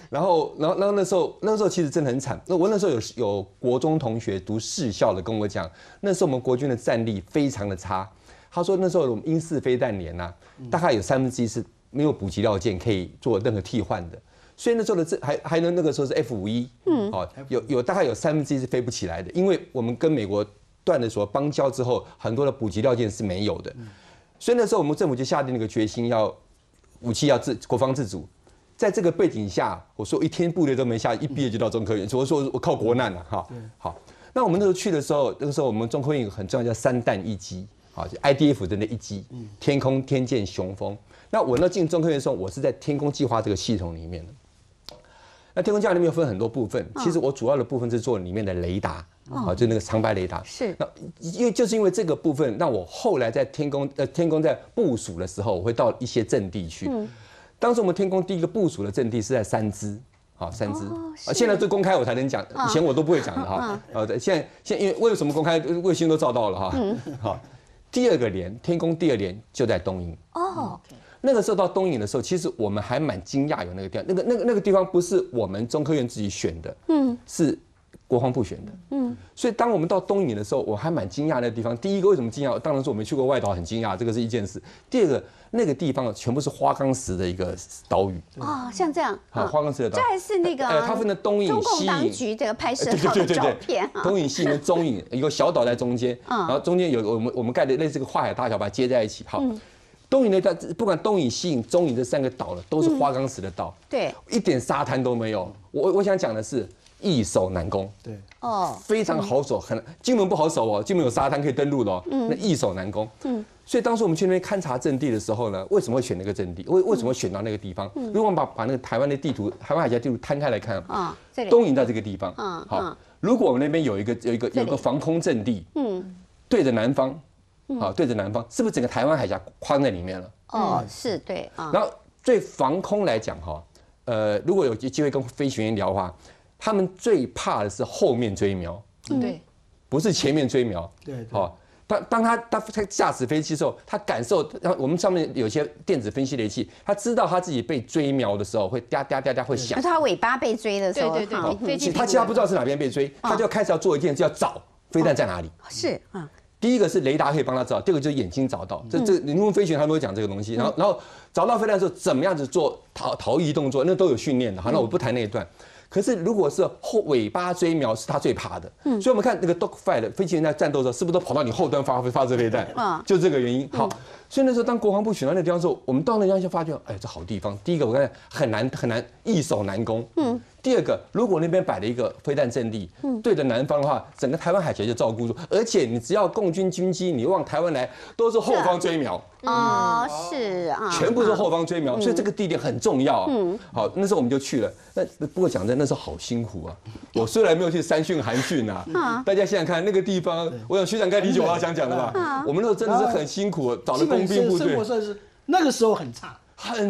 然后那时候其实真的很惨。那我那时候有国中同学读士校的跟我讲，那时候我们国军的战力非常的差。他说那时候我们鹰式飞弹连啊，大概有1/3是没有补给料件可以做任何替换的。所以那时候的还能那个时候是 F-51，有大概有1/3是飞不起来的，因为我们跟美国断了所邦交之后，很多的补给料件是没有的。所以那时候我们政府就下定了个决心，要武器要国防自主。在这个背景下，我说一天部队都没下，一毕业就到中科院，所以我说我靠国难了哈。好，那我们那时候去的时候，那个时候我们中科院很重要，叫3弹1机，好，就 IDF 的那1机，天空、天剑、雄风。那我那进中科院的时候，我是在天空计划这个系统里面的。那天空计划里面有分很多部分，其实我主要的部分是做里面的雷达，就那个长白雷达。 是。 那就是因为这个部分，让我后来在天空在部署的时候，我会到一些阵地去。当时我们天空第一个部署的阵地是在3支，好3支。现在最公开我才能讲，以前我都不会讲的哈。现在因为什么公开，卫星都照到了哈。好，第二个连天空第2连就在东引。那个时候到东引的时候，其实我们还蛮惊讶有那个地方，那个地方不是我们中科院自己选的，是国防部选的，所以当我们到东引的时候，我还蛮惊讶那个地方。第一个为什么惊讶？当然是我没去过外岛，很惊讶，这个是一件事。第二个，那个地方全部是花岗石的一个岛屿， 像这样， 花岗石的岛， 这还是那个它分的东引、西引， 中共当局这个拍摄到的照片， 东引、西引跟中引，一个小岛在中间，然后中间有我们盖的类似个跨海大桥，把它接在一起，好。东引那带不管东引、西引、中引这3个岛呢，都是花岗石的岛， 对， 一点沙滩都没有。我想讲的是易守难攻， 对， 非常好守，金门不好守哦，金门有沙滩可以登陆的哦，那易守难攻，所以当时我们去那边勘察阵地的时候呢，为什么会选那个阵地？为什么会选到那个地方？如果我们把那个台湾的地图、台湾海峡地图摊开来看，东引在这个地方，好，如果我们那边有一个防空阵地，对着南方。好，对着南方，是不是整个台湾海峡框在里面了？ 是对啊。 然后对防空来讲，哈，如果有机会跟飞行员聊的话，他们最怕的是后面追瞄， 对， 不是前面追瞄。 对， 好，当他驾驶飞机的时候，他感受，然后我们上面有些电子分析雷器，他知道他自己被追瞄的时候会哒哒哒哒会响。 他尾巴被追的时候， 对，飞机他其实不知道是哪边被追，他就开始要做一件事，要找飞弹在哪里。 是啊。 第一个是雷达可以帮他找，第二个就是眼睛找到。你问飞行员他都会讲这个东西。然后找到飞弹的时候，怎么样子做逃逸动作，那都有训练的。好，那我不谈那一段。可是如果是尾巴追瞄，是他最怕的。所以我们看那个 dogfight 的飞行员在战斗的时候，是不是都跑到你后端发射飞弹？就这个原因。好，所以那时候当国防部选到那个地方的时候，我们到那地方就发觉，哎，这好地方。第一个我看很难易守难攻。第二个，如果那边摆了一个飞弹阵地，对着南方的话，整个台湾海峡就照顾住，而且你只要共军军机，你往台湾来，都是后方追瞄。 是啊， 全部是后方追瞄，所以这个地点很重要啊。好，那时候我们就去了。那不过讲真，那时候好辛苦啊。我虽然没有去3训寒训啊，大家想想看，那个地方，我想学长该理解我要想讲的吧。我们那时候真的是很辛苦，找了工兵部队， 生活设施那个时候很差。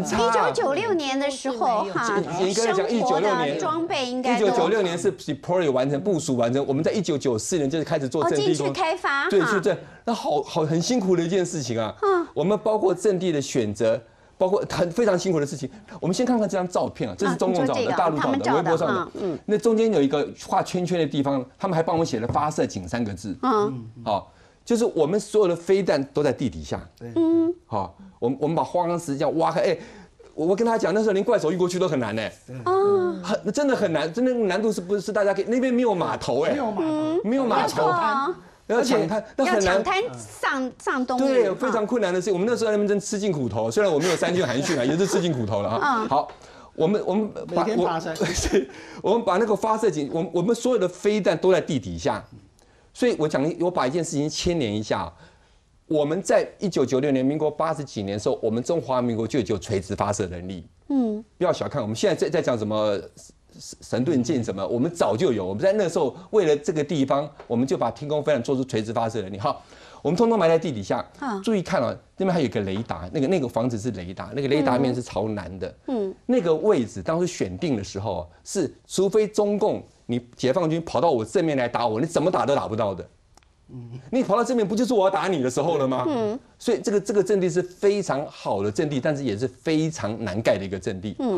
1996年的时候， 严格来讲，196年装备应该 1996年是 deploy 完成部署完成，我们在1994年就是开始做阵地进去开发， 对，就这，那很辛苦的一件事情啊。我们包括阵地的选择，包括非常辛苦的事情。我们先看看这张照片啊，这是中共找的，大陆找的，微博上的。那中间有一个画圈圈的地方，他们还帮我写了“发射井”3个字。好。就是我们所有的飞弹都在地底下，好，我们把花岗石这样挖开，我跟他讲，那时候连怪手运过去都很难呢，真的很难，真的难度是不是大家可以那边没有码头没有码头，要抢滩，那很难， 上东对，非常困难的事。我们那时候在那边真吃尽苦头，虽然我没有3训寒训啊，也是吃尽苦头了哈。好，我们每天爬山， 我们把那个发射井，我们所有的飞弹都在地底下。所以我把一件事情牵连一下，我们在1996年民国80几年的时候，我们中华民国就有垂直发射能力。不要小看我们现在在讲什么神盾舰什么，我们早就有。我们在那时候为了这个地方，我们就把天空飞弹做出垂直发射能力。好，我们通通埋在地底下。注意看啊，那边还有一个雷达，那个房子是雷达，那个雷达面是朝南的。那个位置当时选定的时候是，除非中共。你解放军跑到我正面来打我，你怎么打都打不到的。你跑到正面，不就是我要打你的时候了吗？所以这个阵地是非常好的阵地，但是也是非常难盖的一个阵地。好，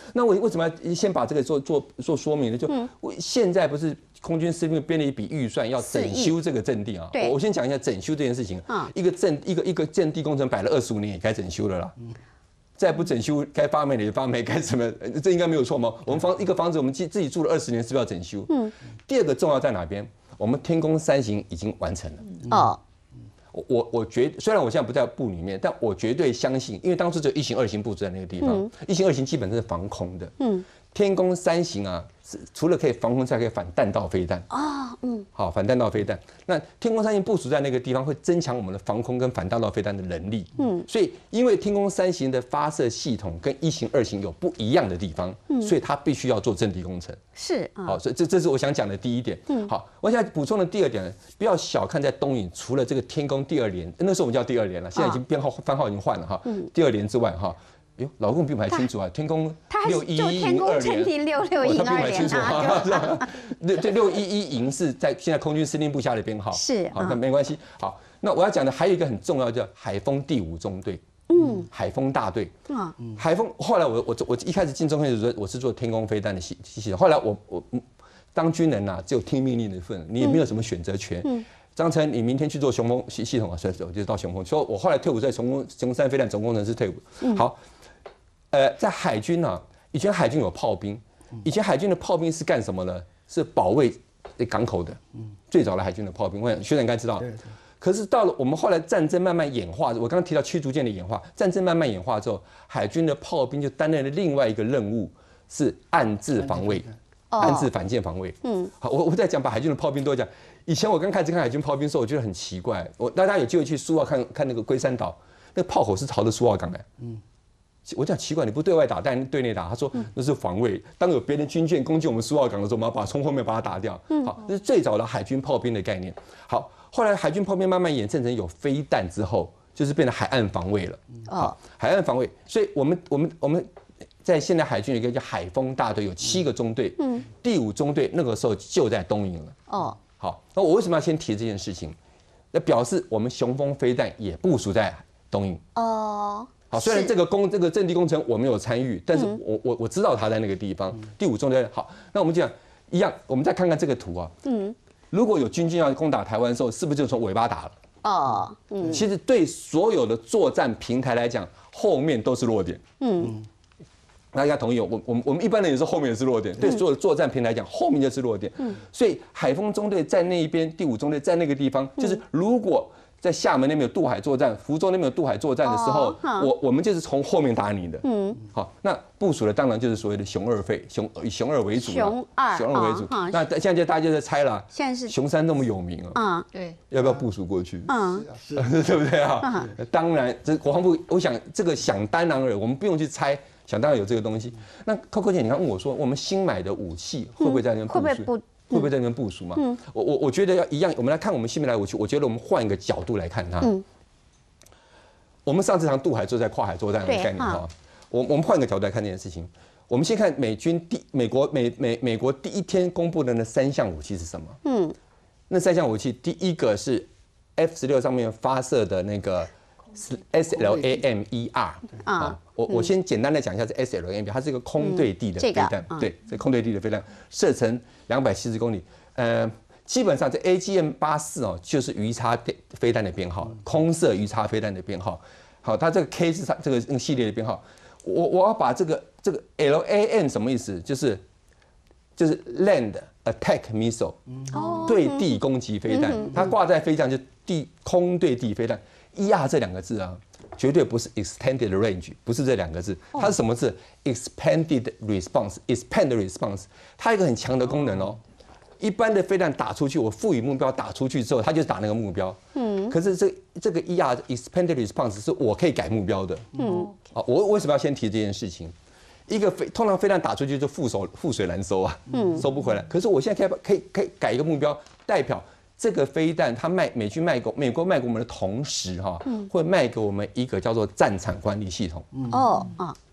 那我为什么要先把这个做说明呢？就现在不是空军司令编了一笔预算要整修这个阵地啊？我先讲一下整修这件事情。一个阵地工程摆了25年也该整修了啦。再不整修，该发霉的也发霉，该什么？这应该没有错吗？我们一个房子，我们自己住了20年，是不是要整修？第二个重要在哪边？我们天宫3型已经完成了。我虽然我现在不在部里面，但我绝对相信，因为当初只有1型、2型部署在那个地方，1型、2型基本上是防空的。天宫3型啊，除了可以防空之外，可以反弹道飞弹。好，反弹道飞弹。那天宫3型部署在那个地方，会增强我们的防空跟反弹道飞弹的能力。所以因为天宫3型的发射系统跟1型、2型有不一样的地方，所以它必须要做阵地工程。 是。 好，所以这是我想讲的第一点。好，我想补充的第二点，不要小看在东引，除了这个天宫第2连，那时候我们叫第2连了，现在已经番号已经换了哈。第2连之外哈。老公并不还清楚啊，天宫611营2连 ，611营2连啊，对，611营是在现在空军司令部下的编号， 是好，那没关系。好，那我要讲的还有一个很重要，叫海锋第5中队，海锋大队，海锋。后来我一开始进中科院的时候，我是做天宫飞弹的系统，后来我当军人啊，只有听命令的份，你也没有什么选择权。张成，你明天去做雄风系统啊，所以我就到雄风。所以我后来退伍在雄山飞弹总工程师退伍。好。在海军啊，以前海军有炮兵，以前海军的炮兵是干什么呢？是保卫港口的。最早的海军的炮兵，我想学长应该知道。可是到了我们后来战争慢慢演化，我刚刚提到驱逐舰的演化，战争慢慢演化之后，海军的炮兵就担任了另外一个任务，是暗自防卫，暗自反舰防卫。好，我在讲把海军的炮兵都讲。以前我刚开始看海军炮兵的时候，我觉得很奇怪。大家有机会去苏澳看那个龟山岛，那个炮口是朝着苏澳港的。我讲奇怪，你不对外打，但对内打。他说那是防卫。当有别的军舰攻击我们苏澳港的时候，我们要从后面把它打掉。好，这是最早的海军炮兵的概念。好，后来海军炮兵慢慢演变成有飞弹之后，就是变成海岸防卫了。好，海岸防卫。所以我们在现在海军有一个叫海锋大队，有7个中队。第5中队那个时候就在东引了。好，那我为什么要先提这件事情？那表示我们雄风飞弹也部署在东引。好，虽然这个阵地工程我没有参与，但是我知道他在那个地方。第5中队。好，那我们讲一样，我们再看看这个图啊。如果有军舰要攻打台湾的时候，是不是就从尾巴打了？其实对所有的作战平台来讲，后面都是弱点。大家同意？我们一般人也是后面也是弱点，对所有的作战平台来讲，后面就是弱点。所以海锋中队在那一边，第5中队在那个地方，就是如果在厦门那边有渡海作战，福州那边有渡海作战的时候，我们就是从后面打你的。好，那部署的当然就是所谓的雄2飞，以雄2为主。雄2为主。那现在大家在猜了，现在是雄3那么有名啊，对，要不要部署过去？是，对不对啊？当然，这国防部，我想这个想当然尔，我们不用去猜，想当然有这个东西。那Coco姐，你刚问我说，我们新买的武器会不会在那边部署？会不会在那边部署嘛？我觉得要一样。我们来看我们新买的武器，我觉得我们换一个角度来看它。我们上次谈渡海作战、跨海作战的概念哈，我们换一个角度来看这件事情。我们先看美国第一天公布的那3项武器是什么？那3项武器，第一个是 F-16上面发射的那个 SLAM-ER 啊，我先简单的讲一下这 SLAM-ER， 它是一个空对地的飞弹，对，这空对地的飞弹射程270公里，基本上这 AGM-84哦，就是鱼叉飞弹的编号，空射鱼叉飞弹的编号。好，它这个 K 是它这个系列的编号。我要把这个 LAM 什么意思？就是 Land Attack Missile， 对地攻击飞弹，它挂在飞弹就空对地飞弹。ER 这2个字啊，绝对不是 extended range， 不是这2个字，它是什么字 ？expanded response，expand response， 它有一个很强的功能哦。一般的飞弹打出去，我赋予目标打出去之后，它就打那个目标。可是这个 ER expanded response 是我可以改目标的。我为什么要先提这件事情？通常飞弹打出去就覆水难收啊，收不回来。可是我现在可以改一个目标，代表这个飞弹它美国卖给我们的同时会卖给我们一个叫做战场管理系统。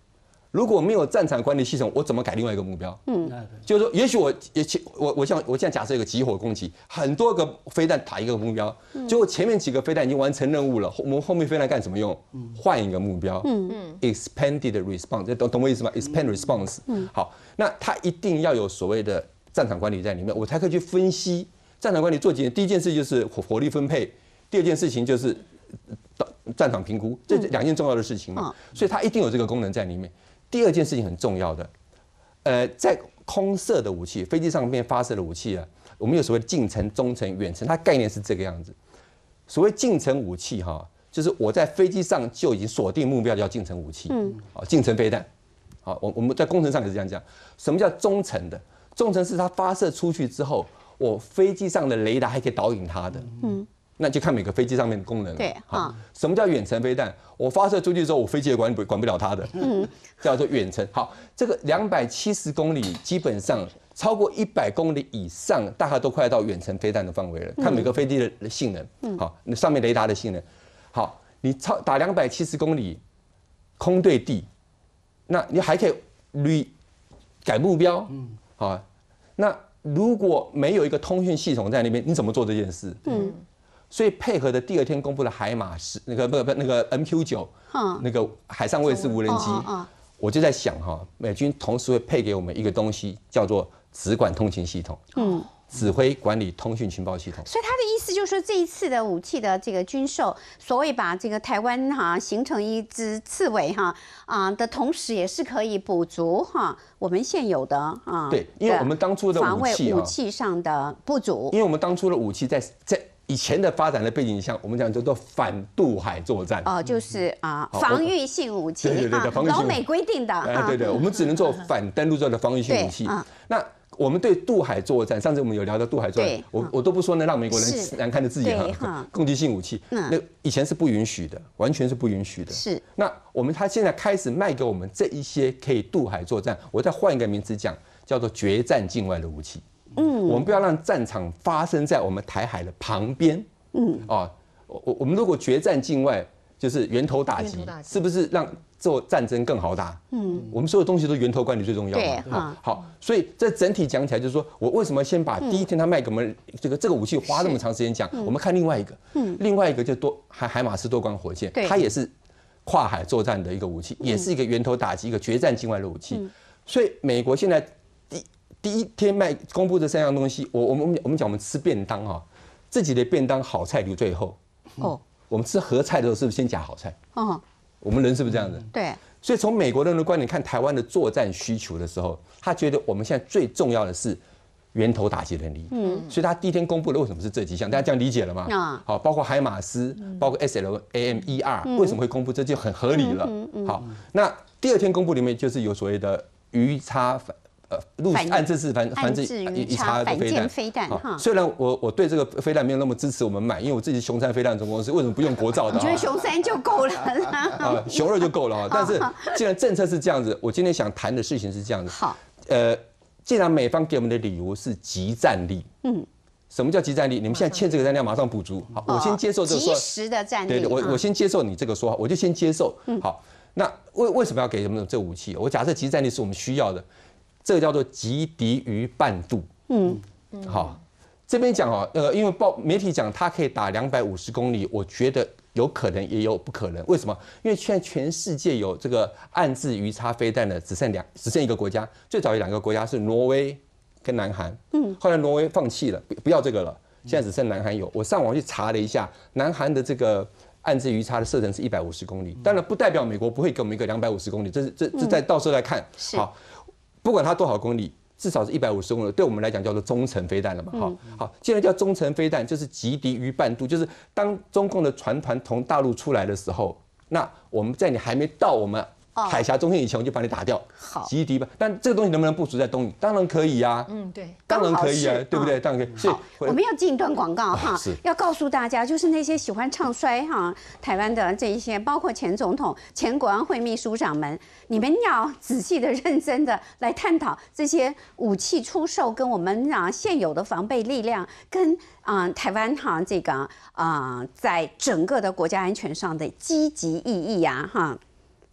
如果没有战场管理系统，我怎么改另外一个目标？就是说，也许我现在假设一个集火攻击，很多个飞弹打一个目标，结果前面几个飞弹已经完成任务了，我们后面飞弹干什么用？换一个目标，expanded response， 懂我意思吗 ？expand response，好，那它一定要有所谓的战场管理在里面，我才可以去分析战场管理做几件。第一件事就是火力分配，第二件事情就是战场评估，这2件重要的事情嘛，所以它一定有这个功能在里面。第二件事情很重要的，在空射的武器，飞机上面发射的武器啊，我们有所谓的近程、中程、远程，它概念是这个样子。所谓近程武器哈，就是我在飞机上就已经锁定目标，叫近程武器，近程飞弹。好，我们在工程上也是这样讲。什么叫中程的？中程是它发射出去之后，我飞机上的雷达还可以导引它的。那就看每个飞机上面的功能了。 对， 什么叫远程飞弹？我发射出去之后，我飞机也管不了它的，叫做远程。好，这个270公里基本上超过100公里以上，大概都快到远程飞弹的范围了。看每个飞机的性能，好，那上面雷达的性能。好，你打270公里，空对地，那你还可以改目标，好，那如果没有一个通讯系统在那边，你怎么做这件事？所以配合的第2天公布的海马斯那个 MQ9，那个海上卫士无人机，我就在想美军同时会配给我们一个东西，叫做指管通勤系统，指挥管理通讯情报系统。 所以他的意思就是说，这一次的武器的这个军售，所谓把这个台湾形成一支刺猬的同时，也是可以补足我们现有的对，因为我们当初的防卫武器上的不足， 因为我们当初的武器在以前的发展的背景下，我们讲叫做反渡海作战。就是防御性武器， 对， 老美规定的。 对，我们只能做反登陆作的防御性武器。那我们对渡海作战，上次我们有聊到渡海作战，我都不说让美国人难看的字眼攻击性武器，那以前是不允许的，完全是不允许的。 是。 那他现在开始卖给我们这一些可以渡海作战，我再换一个名词讲，叫做决战境外的武器。我们不要让战场发生在我们台海的旁边。我们如果决战境外，就是源头打击，是不是让做战争更好打？我们所有东西都源头管理最重要嘛。好，所以这整体讲起来就是说，我为什么先把第1天他卖给我们这个武器花那么长时间讲？我们看另外一个，就海马斯多管火箭，它也是跨海作战的一个武器，也是一个源头打击、一个决战境外的武器。所以美国现在第1天公布这3样东西，我们讲我们吃便当自己的便当好菜留最后。我们吃合菜的时候是不是先夹好菜？我们人是不是这样子？ 对。 所以从美国人的观点看台湾的作战需求的时候，他觉得我们现在最重要的是源头打击能力。所以他第1天公布的为什么是这几项？大家这样理解了吗？好，包括海马斯，包括 SLAM-2，为什么会公布？这就很合理了。好，那第2天公布里面就是有所谓的鱼叉暗制式反制鱼叉的飞弹。虽然我对这个飞弹没有那么支持我们买，因为我自己雄3飞弹总公司为什么不用国造的？ 我觉得雄3就够了， 雄2就够了。但是既然政策是这样子，我今天想谈的事情是这样子。 好， 既然美方给我们的理由是即战力，什么叫即战力？你们现在欠这个战力要马上补足。好，我先接受这个说法。 即时的战力。 对，我先接受你这个说法，我就先接受。好，那为什么要给我们这武器？我假设即战力是我们需要的。这个叫做击敌于半渡。好，这边讲因为媒体讲它可以打250公里，我觉得有可能也有不可能。为什么？因为现在全世界有这个暗制鱼叉飞弹的只剩一个国家，最早有2个国家是挪威跟南韩。后来挪威放弃了，不要这个了，现在只剩南韩有。我上网去查了一下，南韩的这个暗制鱼叉的射程是150公里，当然不代表美国不会给我们一个250公里，这在到时候来看。好。不管它多少公里，至少是150公里，对我们来讲叫做中程飞弹了嘛。好，既然叫中程飞弹，就是击敌于半渡，就是当中共的船团从大陆出来的时候，那我们在你还没到我们海峡中线以前，我就把你打掉，击敌吧。但这个东西能不能部署在东引？当然可以呀。 对， 当然可以啊，对不对？当然可以。所以我们要进一段广告要告诉大家，就是那些喜欢唱衰台湾的这一些，包括前总统、前国安会秘书长们，你们要仔细的、认真的来探讨这些武器出售跟我们现有的防备力量，跟台湾这个在整个的国家安全上的积极意义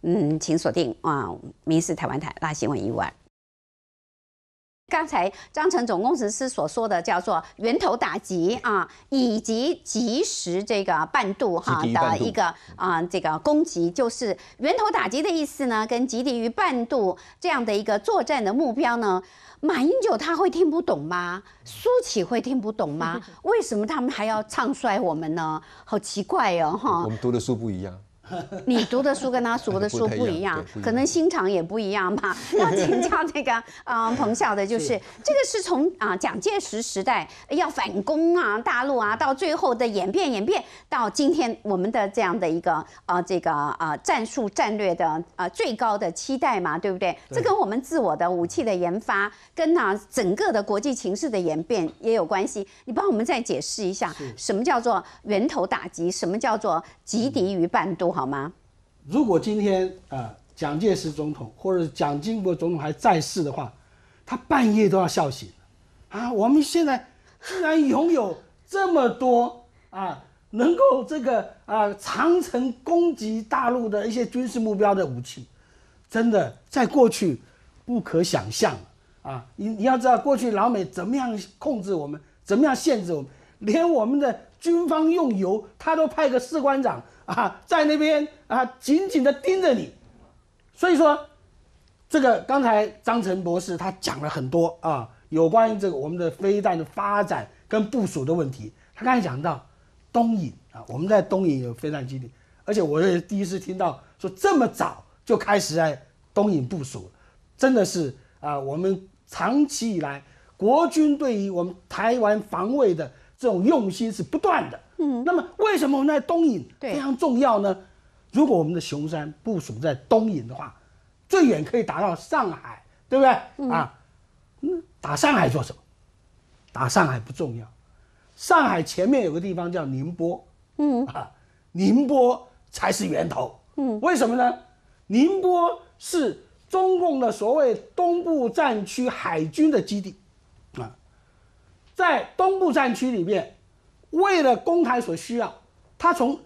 请锁定民视台湾台辣新闻1晚。刚才张成总工程师所说的叫做源头打击以及即时这个半度的一个这个攻击，就是源头打击的意思呢，跟击敌于半度这样的一个作战的目标呢，马英九他会听不懂吗？苏起会听不懂吗？为什么他们还要唱衰我们呢？好奇怪哦我们读的书不一样。 你读的书跟他读的书不一样，可能心肠也不一样吧。要请教这个彭校的，就是这个是从蒋介石时代要反攻大陆到最后的演变到今天我们的这样的一个这个战术战略的最高的期待嘛，对不对？这跟我们自我的武器的研发跟整个的国际情势的演变也有关系。你帮我们再解释一下，什么叫做源头打击，什么叫做击敌于半度？好吗？ 如果今天蒋介石总统或者蒋经国总统还在世的话，他半夜都要笑醒我们现在居然拥有这么多能够这个长程攻击大陆的一些军事目标的武器，真的在过去不可想象你要知道，过去老美怎么样控制我们，怎么样限制我们，连我们的军方用油，他都派个士官长在那边紧紧的盯着你。所以说，这个刚才张成博士他讲了很多有关于这个我们的飞弹的发展跟部署的问题。他刚才讲到东引我们在东引有飞弹基地，而且我也第一次听到说这么早就开始在东引部署，真的是我们长期以来国军对于我们台湾防卫的这种用心是不断的。那么为什么我们在东引非常重要呢？如果我们的雄山部署在东引的话，最远可以打到上海，对不对？打上海做什么？打上海不重要，上海前面有个地方叫宁波，宁波才是源头。为什么呢？宁波是中共的所谓东部战区海军的基地在东部战区里面，为了攻台所需要，他从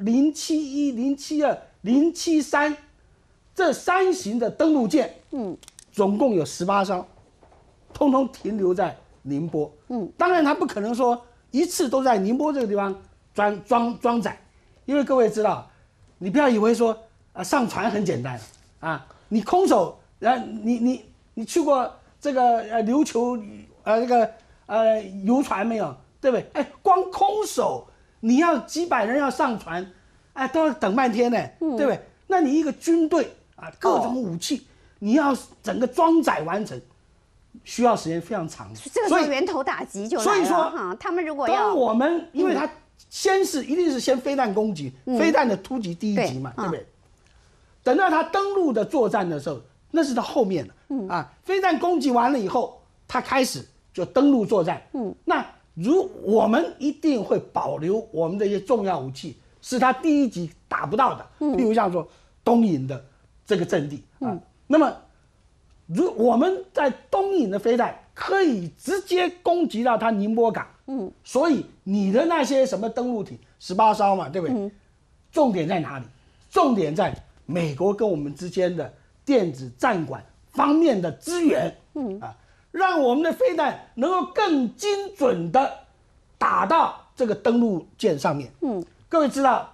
071、072、073这3型的登陆舰，总共有18艘，通通停留在宁波。当然他不可能说一次都在宁波这个地方装载，因为各位知道，你不要以为说上船很简单你空手你去过这个琉球这个游船没有？对不对？光空手你要几百人要上船，都要等半天呢，对不对？那你一个军队各种武器，你要整个装载完成，需要时间非常长。 这个时候源头打击就来了。所以说他们如果要我们，因为他一定是先飞弹攻击，飞弹的突击第一级嘛，对不对？等到他登陆的作战的时候，那是到后面的飞弹攻击完了以后，他开始就登陆作战。那我们一定会保留我们的一些重要武器，是他第一级打不到的，譬如像说东引的这个阵地那么我们在东引的飞弹可以直接攻击到他宁波港，所以你的那些什么登陆艇18艘嘛，对不对？重点在哪里？重点在美国跟我们之间的电子战管方面的支援，让我们的飞弹能够更精准的打到这个登陆舰上面。各位知道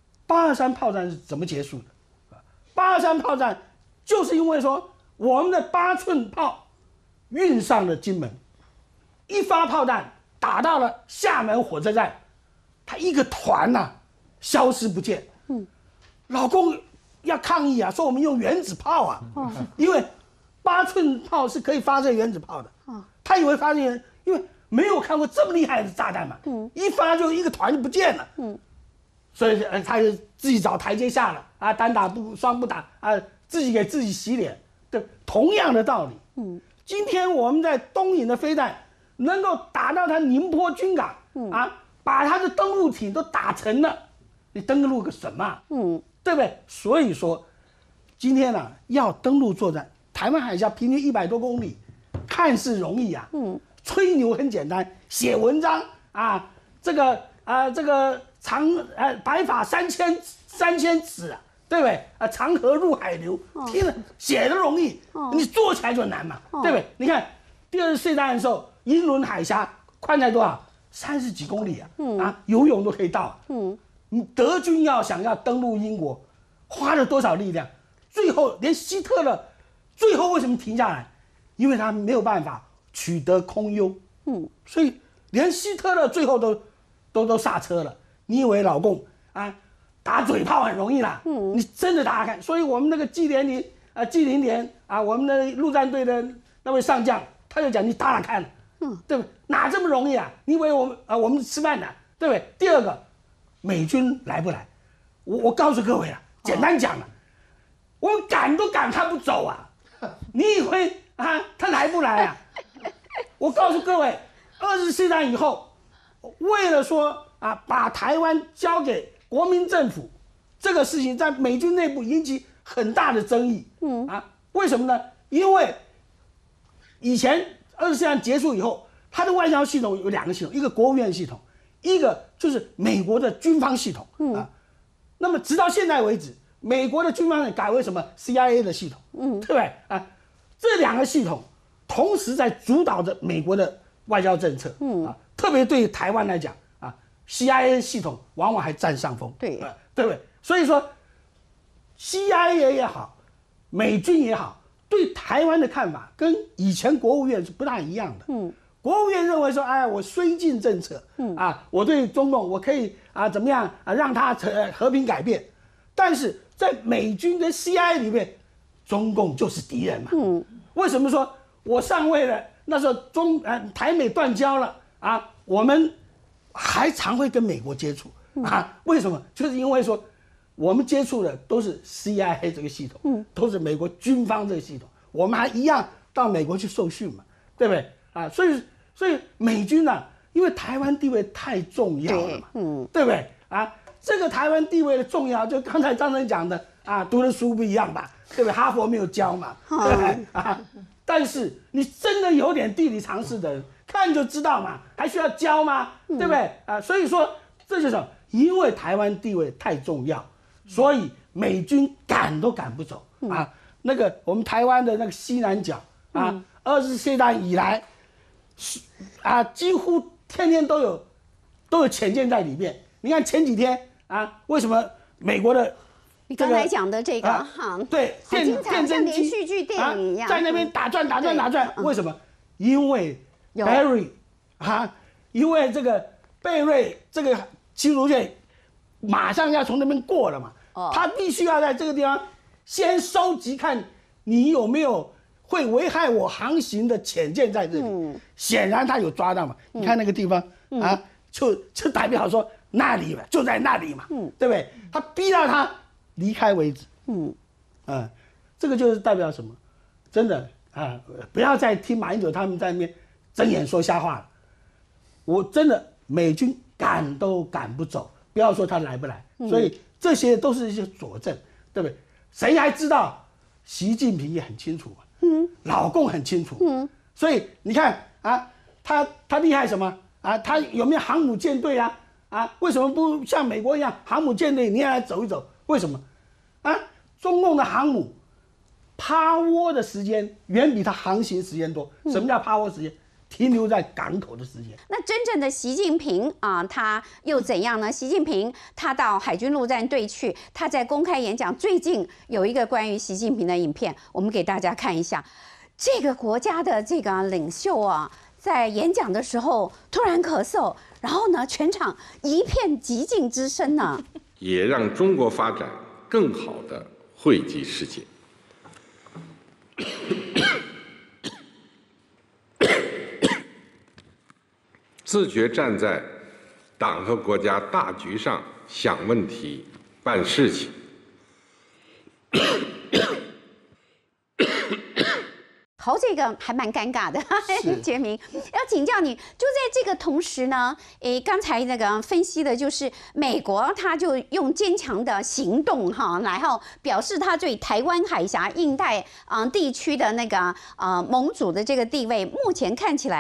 823炮战是怎么结束的？823炮战就是因为说我们的8寸炮运上了金门，一发炮弹打到了厦门火车站，它一个团消失不见。老公要抗议说我们用原子炮因为8寸炮是可以发射原子炮的他以为发射，因为没有看过这么厉害的炸弹嘛，一发就一个团就不见了，所以他就自己找台阶下了单打双不打自己给自己洗脸。对，同样的道理，今天我们在东引的飞弹能够打到他宁波军港把他的登陆艇都打沉了，你登陆个什么对不对？所以说今天要登陆作战，台湾海峡平均100多公里，看似容易吹牛很简单，写文章这个长白发3000尺对不对？长河入海流，听了写的容易，你做起来就难嘛，对不对？你看第二次世界大战的时候，英伦海峡宽才多少？30几公里啊，游泳都可以到。德军想要登陆英国，花了多少力量？最后连希特勒最后为什么停下来？因为他没有办法取得空优。所以连希特勒最后都刹车了。你以为老共打嘴炮很容易啦？你真的打打看。所以我们那个纪灵莲我们的陆战队的那位上将，他就讲你打打看，对不对？哪这么容易啊？你以为我们吃饭的，对不对？第二个，美军来不来？我告诉各位啊，简单讲啊，我们赶都赶他不走啊！你以为他来不来啊？我告诉各位，20次世界大战以后，为了说把台湾交给国民政府，这个事情在美军内部引起很大的争议。为什么呢？因为以前20次世界大战结束以后，它的外交系统有2个系统，一个国务院系统，一个就是美国的军方系统。那么直到现在为止，美国的军方改为什么 CIA 的系统，对不对？这2个系统同时在主导着美国的外交政策。特别对台湾来讲CIA 系统往往还占上风。对，对不对？所以说 CIA 也好，美军也好，对台湾的看法跟以前国务院是不大一样的。国务院认为说，我绥靖政策，我对中共我可以怎么样让他和平改变，但是在美军跟 CIA 里面，中共就是敌人嘛。为什么说我上位了？那时候台美断交了我们还常会跟美国接触为什么？就是因为说我们接触的都是 CIA 这个系统，都是美国军方这个系统，我们还一样到美国去受训嘛，对不对所以美军因为台湾地位太重要了嘛，对不对这个台湾地位的重要，就刚才张晨讲的读的书不一样吧，对不对？哈佛没有教嘛，对不对但是你真的有点地理常识的人，看就知道嘛，还需要教吗？对不对所以说这就是因为台湾地位太重要，所以美军赶都赶不走那个我们台湾的那个西南角20次世界大战以来几乎天天都有潜舰在里面。你看前几天为什么美国的你刚才讲的这个对， 电侦机连续剧电影一样在那边打转，为什么？因为 Barry 因为这个贝瑞这个驱逐舰马上要从那边过了嘛，他必须要在这个地方先收集，看你有没有会危害我航行的潜舰在这里。显然他有抓到嘛，你看那个地方就代表说那里嘛，就在那里嘛，对不对？他逼到他离开为止。这个就是代表什么？真的不要再听马英九他们在那边睁眼说瞎话了。我真的美军赶都赶不走，不要说他来不来。所以这些都是一些佐证，对不对？谁还知道？习近平也很清楚老共很清楚。所以你看他厉害什么他有没有航母舰队为什么不像美国一样航母舰队你也来走一走？为什么中共的航母趴窝的时间远比它航行时间多。什么叫趴窝时间？停留在港口的时间。 那真正的习近平他又怎样呢？习近平他到海军陆战队去，他在公开演讲。最近有一个关于习近平的影片，我们给大家看一下。这个国家的这个领袖在演讲的时候突然咳嗽，然后呢，全场一片寂静之声呢， 也让中国发展更好的惠及世界。自觉站在党和国家大局上想问题、办事情。 好，这个还蛮尴尬的，杰明要请教你，就在这个同时呢，刚才那个分析的就是美国，他就用坚强的行动然后表示他对台湾海峡、印太地区的那个盟主的这个地位，目前看起来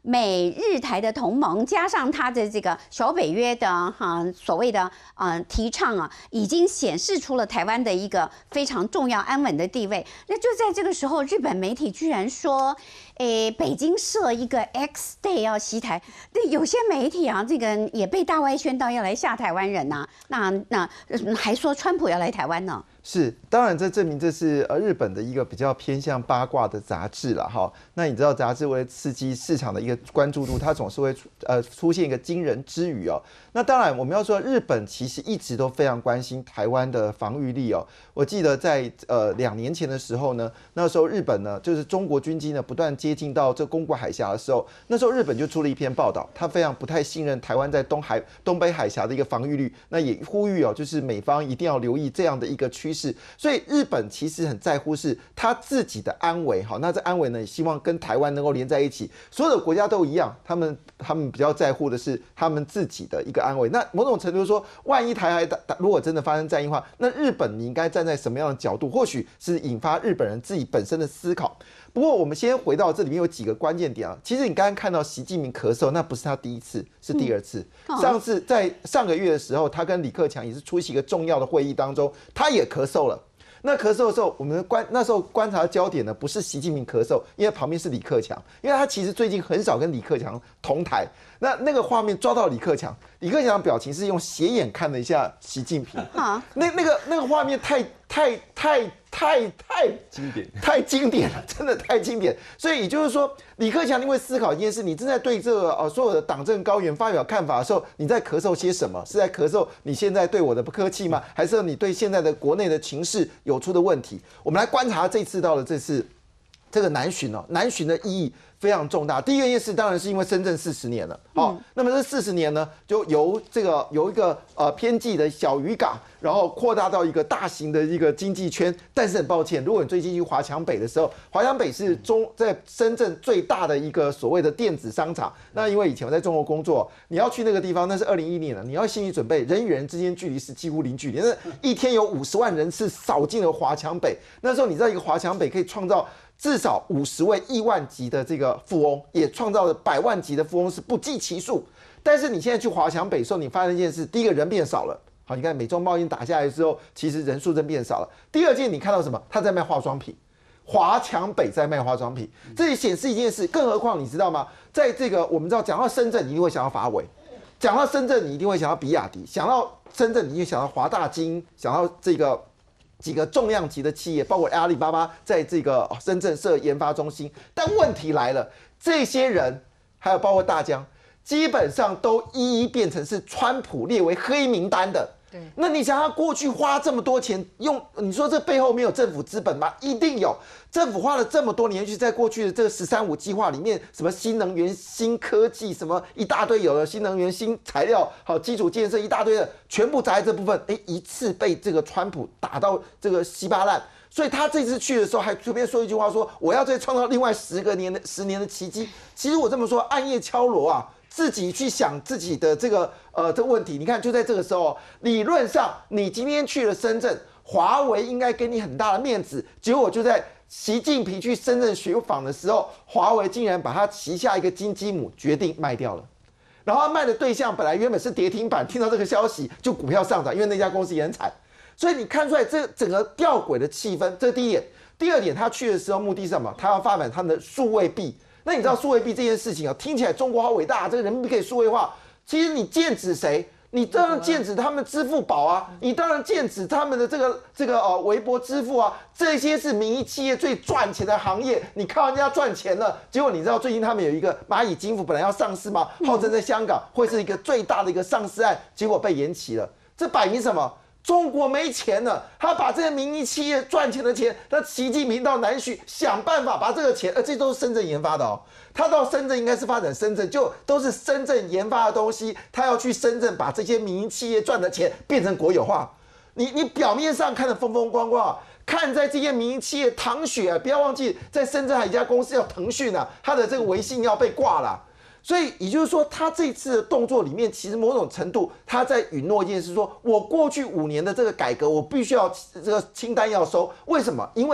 美日台的同盟，加上它的这个小北约的所谓的提倡啊，已经显示出了台湾的一个非常重要安稳的地位。那就在这个时候，日本媒体居然说，北京设一个 X Day 要袭台，对，有些媒体啊，这个也被大外宣到要来吓台湾人呐、那还说川普要来台湾呢。 是，当然这证明这是日本的一个比较偏向八卦的杂志了哈。那你知道杂志为了刺激市场的一个关注度，它总是会出现一个惊人之语哦。那当然我们要说，日本其实一直都非常关心台湾的防御力哦。我记得在2年前的时候呢，那时候日本呢就是中国军机呢不断接近到这宫古海峡的时候，那时候日本就出了一篇报道，他非常不太信任台湾在东北海峡的一个防御率，那也呼吁哦，就是美方一定要留意这样的一个趋势。所以日本其实很在乎是他自己的安危，好，那这安危呢，也希望跟台湾能够连在一起。所有的国家都一样，他们比较在乎的是他们自己的一个安危。那某种程度说，万一台海如果真的发生战役的话，那日本你应该站在什么样的角度？或许是引发日本人自己本身的思考。不过我们先回到这里面有几个关键点啊。其实你刚刚看到习近平咳嗽，那不是他第一次，是第二次。上次在上个月的时候，他跟李克强也是出席一个重要的会议当中，他也咳嗽了。那咳嗽的时候，我们那时候观察的焦点呢，不是习近平咳嗽，因为旁边是李克强，因为他其实最近很少跟李克强同台。那个画面抓到李克强，李克强的表情是用斜眼看了一下习近平，那个画面太经典， 太经典了，真的太经典。所以也就是说，李克强你会思考一件事：你正在对这个所有的党政高员发表看法的时候，你在咳嗽些什么？是在咳嗽你现在对我的不客气吗？还是你对现在的国内的情势有出的问题？我们来观察这次这个南巡哦，南巡的意义非常重大。第一件事当然是因为深圳40年了，那么这40年呢，就由有一个偏僻的小渔港，然后扩大到一个大型的一个经济圈。但是很抱歉，如果你最近去华强北的时候，华强北是在深圳最大的一个所谓的电子商场。那因为以前我在中国工作，你要去那个地方，那是2010年了，你要心理准备，人与人之间距离是几乎零距离。那一天有50万人次扫进了华强北，那时候你知道一个华强北可以创造至少50位亿万级的这个富翁，也创造了100万级的富翁，是不计其数。但是你现在去华强北的时候，你发现一件事：第一个人变少了。好，你看美中贸易打下来之后，其实人数真变少了。第二件，你看到什么？他在卖化妆品，华强北在卖化妆品，这里显示一件事。更何况你知道吗？在这个我们知道，讲到深圳，你一定会想到法伟；讲到深圳，你一定会想到比亚迪；想到深圳，你就想到华大基因；想到这个几个重量级的企业，包括阿里巴巴在这个深圳设研发中心。但问题来了，这些人还有包括大疆，基本上都一一变成是川普列为黑名单的。对，那你想他过去花这么多钱你说这背后没有政府资本吗？一定有。政府花了这么多年去在过去的这个“13+5”计划里面，什么新能源、新科技，什么一大堆有的新能源、新材料，好基础建设一大堆的，全部砸在这部分，一次被这个川普打到这个稀巴烂。所以他这次去的时候还随便说一句话说我要再创造另外10年的奇迹。其实我这么说，暗夜敲锣啊。自己去想自己的这个问题，你看就在这个时候，理论上你今天去了深圳，华为应该给你很大的面子，结果就在习近平去深圳寻访的时候，华为竟然把他旗下一个金鸡母决定卖掉了，然后他卖的对象本来原本是跌停板，听到这个消息就股票上涨，因为那家公司也很惨，所以你看出来这整个吊诡的气氛，这是第一点。第二点，他去的时候目的是什么？他要发展他们的数位币。那你知道数位币这件事情啊，听起来中国好伟大，这个人民币可以数位化。其实你剑指谁？你当然剑指他们支付宝啊，你当然剑指他们的这个微博支付啊，这些是民营企业最赚钱的行业。你靠人家赚钱了，结果你知道最近他们有一个蚂蚁金服本来要上市吗？号称在香港会是一个最大的一个上市案，结果被延期了。这摆明什么？中国没钱了，他把这些民营企业赚钱的钱，那习近平到南巡想办法把这个钱，这都是深圳研发的哦。他到深圳应该是发展深圳，就都是深圳研发的东西，他要去深圳把这些民营企业赚的钱变成国有化。你表面上看得风风光光，看在这些民营企业淌血，不要忘记在深圳还有一家公司叫腾讯啊，他的这个微信要被挂了。所以也就是说，他这次的动作里面，其实某种程度他在允诺一件事，说我过去5年的这个改革，我必须要这个清单要收。为什么？因为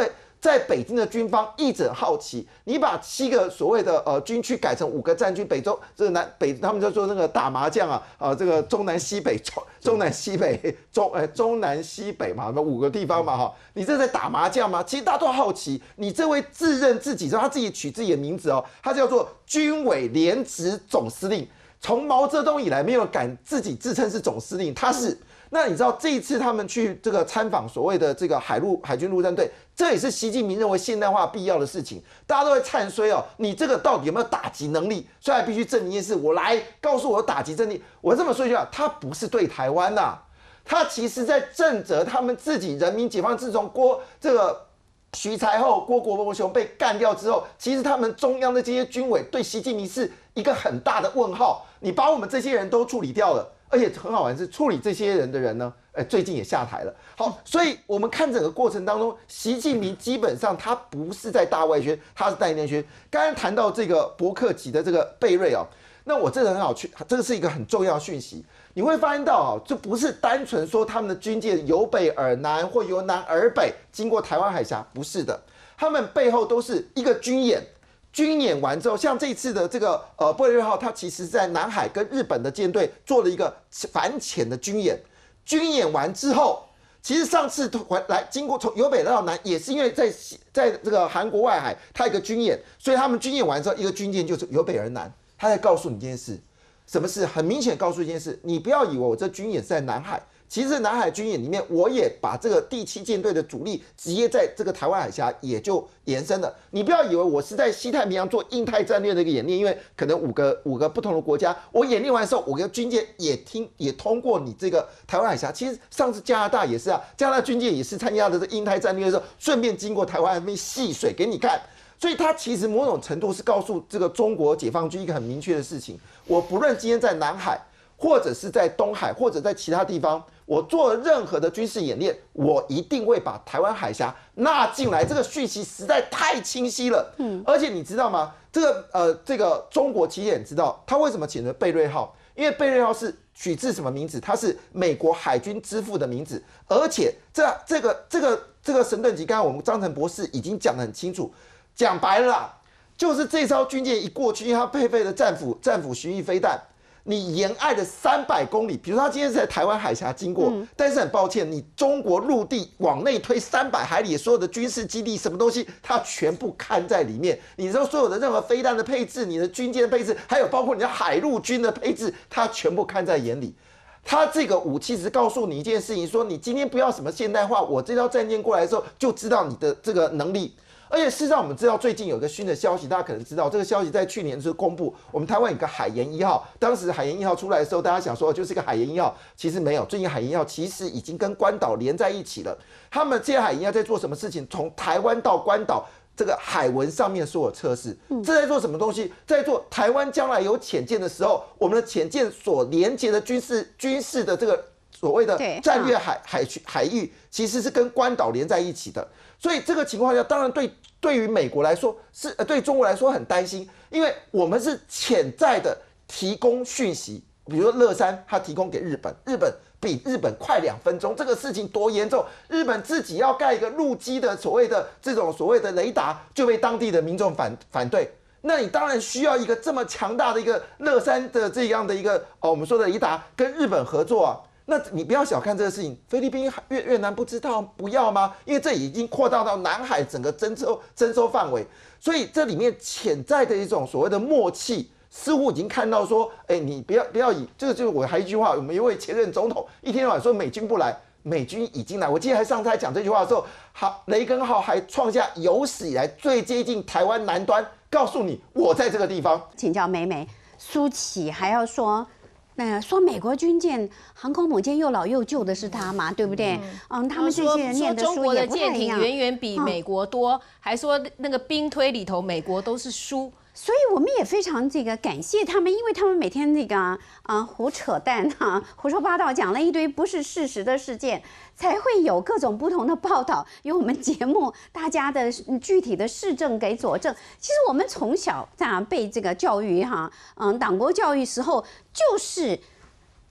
在北京的军方一直很好奇，你把7个所谓的军区改成5个战区，北周这个他们就说那个打麻将啊，这个中南西北中南西北嘛，5个地方嘛哈，你这在打麻将吗？其实大家都好奇，你这位自认自己，他自己取自己的名字哦，他叫做军委联职总司令。从毛泽东以来，没有人敢自己自称是总司令，他是。那你知道这一次他们去这个参访所谓的这个海军陆战队，这也是习近平认为现代化必要的事情。大家都会唱衰哦，你这个到底有没有打击能力？所以还必须证明一件事，我来告诉我的打击能力。我这么说一句话，他不是对台湾呐，他其实在震慑他们自己人民解放。自从徐才厚、郭国文雄被干掉之后，其实他们中央的这些军委对习近平是一个很大的问号。你把我们这些人都处理掉了。而且很好玩是，处理这些人的人呢，最近也下台了。好，所以我们看整个过程当中，习近平基本上他不是在大外宣，他是在内宣。刚刚谈到这个伯克级的这个贝瑞哦，那我这个很好去，这个是一个很重要的讯息。你会发现到哦，这不是单纯说他们的军舰由北而南或由南而北经过台湾海峡，不是的，他们背后都是一个军演。军演完之后，像这次的这个贝瑞号，它其实在南海跟日本的舰队做了一个反潜的军演。军演完之后，其实上次来经过从由北到南，也是因为在这个韩国外海，它有一个军演，所以他们军演完之后，一个军舰就是由北而南。他在告诉你一件事，什么事？很明显告诉一件事，你不要以为我这军演是在南海。其实南海军演里面，我也把这个第7舰队的主力直接在这个台湾海峡也就延伸了。你不要以为我是在西太平洋做印太战略的一个演练，因为可能五个不同的国家，我演练完的时候，我跟军舰也通过你这个台湾海峡。其实上次加拿大也是啊，加拿大军舰也是参加的这印太战略的时候，顺便经过台湾那边戏水给你看。所以它其实某种程度是告诉这个中国解放军一个很明确的事情：我不论今天在南海，或者是在东海，或者在其他地方，我做任何的军事演练，我一定会把台湾海峡纳进来。这个讯息实在太清晰了。而且你知道吗？这个中国其实也知道，他为什么请了贝瑞号？因为贝瑞号是取自什么名字？它是美国海军之父的名字。而且这个神盾级，刚才我们张成博士已经讲得很清楚。讲白了啦，就是这艘军舰一过去，因为它配备了战斧巡弋飞弹，你沿岸的300公里，比如说它今天是在台湾海峡经过，但是很抱歉，你中国陆地往内推300海里，所有的军事基地什么东西，它全部看在里面。你知道所有的任何飞弹的配置，你的军舰的配置，还有包括你的海陆军的配置，它全部看在眼里。它这个武器只告诉你一件事情，说你今天不要什么现代化，我这条战舰过来的时候就知道你的这个能力。而且事实上，我们知道最近有个新的消息，大家可能知道，这个消息在去年是公布，我们台湾有个海研1号，当时海研1号出来的时候，大家想说就是一个海研1号，其实没有，最近海研1号其实已经跟关岛连在一起了。他们这些海研1号在做什么事情？从台湾到关岛这个海文上面所有测试，这在做什么东西？在做台湾将来有潜舰的时候，我们的潜舰所连接的军事的这个所谓的战略海域，其实是跟关岛连在一起的。所以这个情况下，当然对于美国来说是对中国来说很担心，因为我们是潜在的提供讯息，比如说乐山，它提供给日本，比日本快2分钟，这个事情多严重？日本自己要盖一个陆基的所谓的这种所谓的雷达，就被当地的民众反对。那你当然需要一个这么强大的一个乐山的这样的一个我们说的雷达跟日本合作啊。那你不要小看这个事情，菲律宾、越南不知道不要吗？因为这已经扩大到南海整个征收范围，所以这里面潜在的一种所谓的默契，似乎已经看到说，你不要以这个就是我还一句话，我们一位前任总统一天到晚说美军不来，美军已经来。我记得还上次还讲这句话的时候，雷根号还创下有史以来最接近台湾南端，告诉你我在这个地方。 请教美美，苏起还要说。说美国军舰、航空母舰又老又旧的是他嘛，对不对？他们这些人念的书也不太一样。 中国的舰艇远远比美国多，还说那个兵推里头美国都是输。 所以我们也非常感谢他们，因为他们每天胡扯淡胡说八道，讲了一堆不是事实的事件，才会有各种不同的报道，有我们节目大家的具体的事证给佐证。其实我们从小被这个教育党国教育时候就是。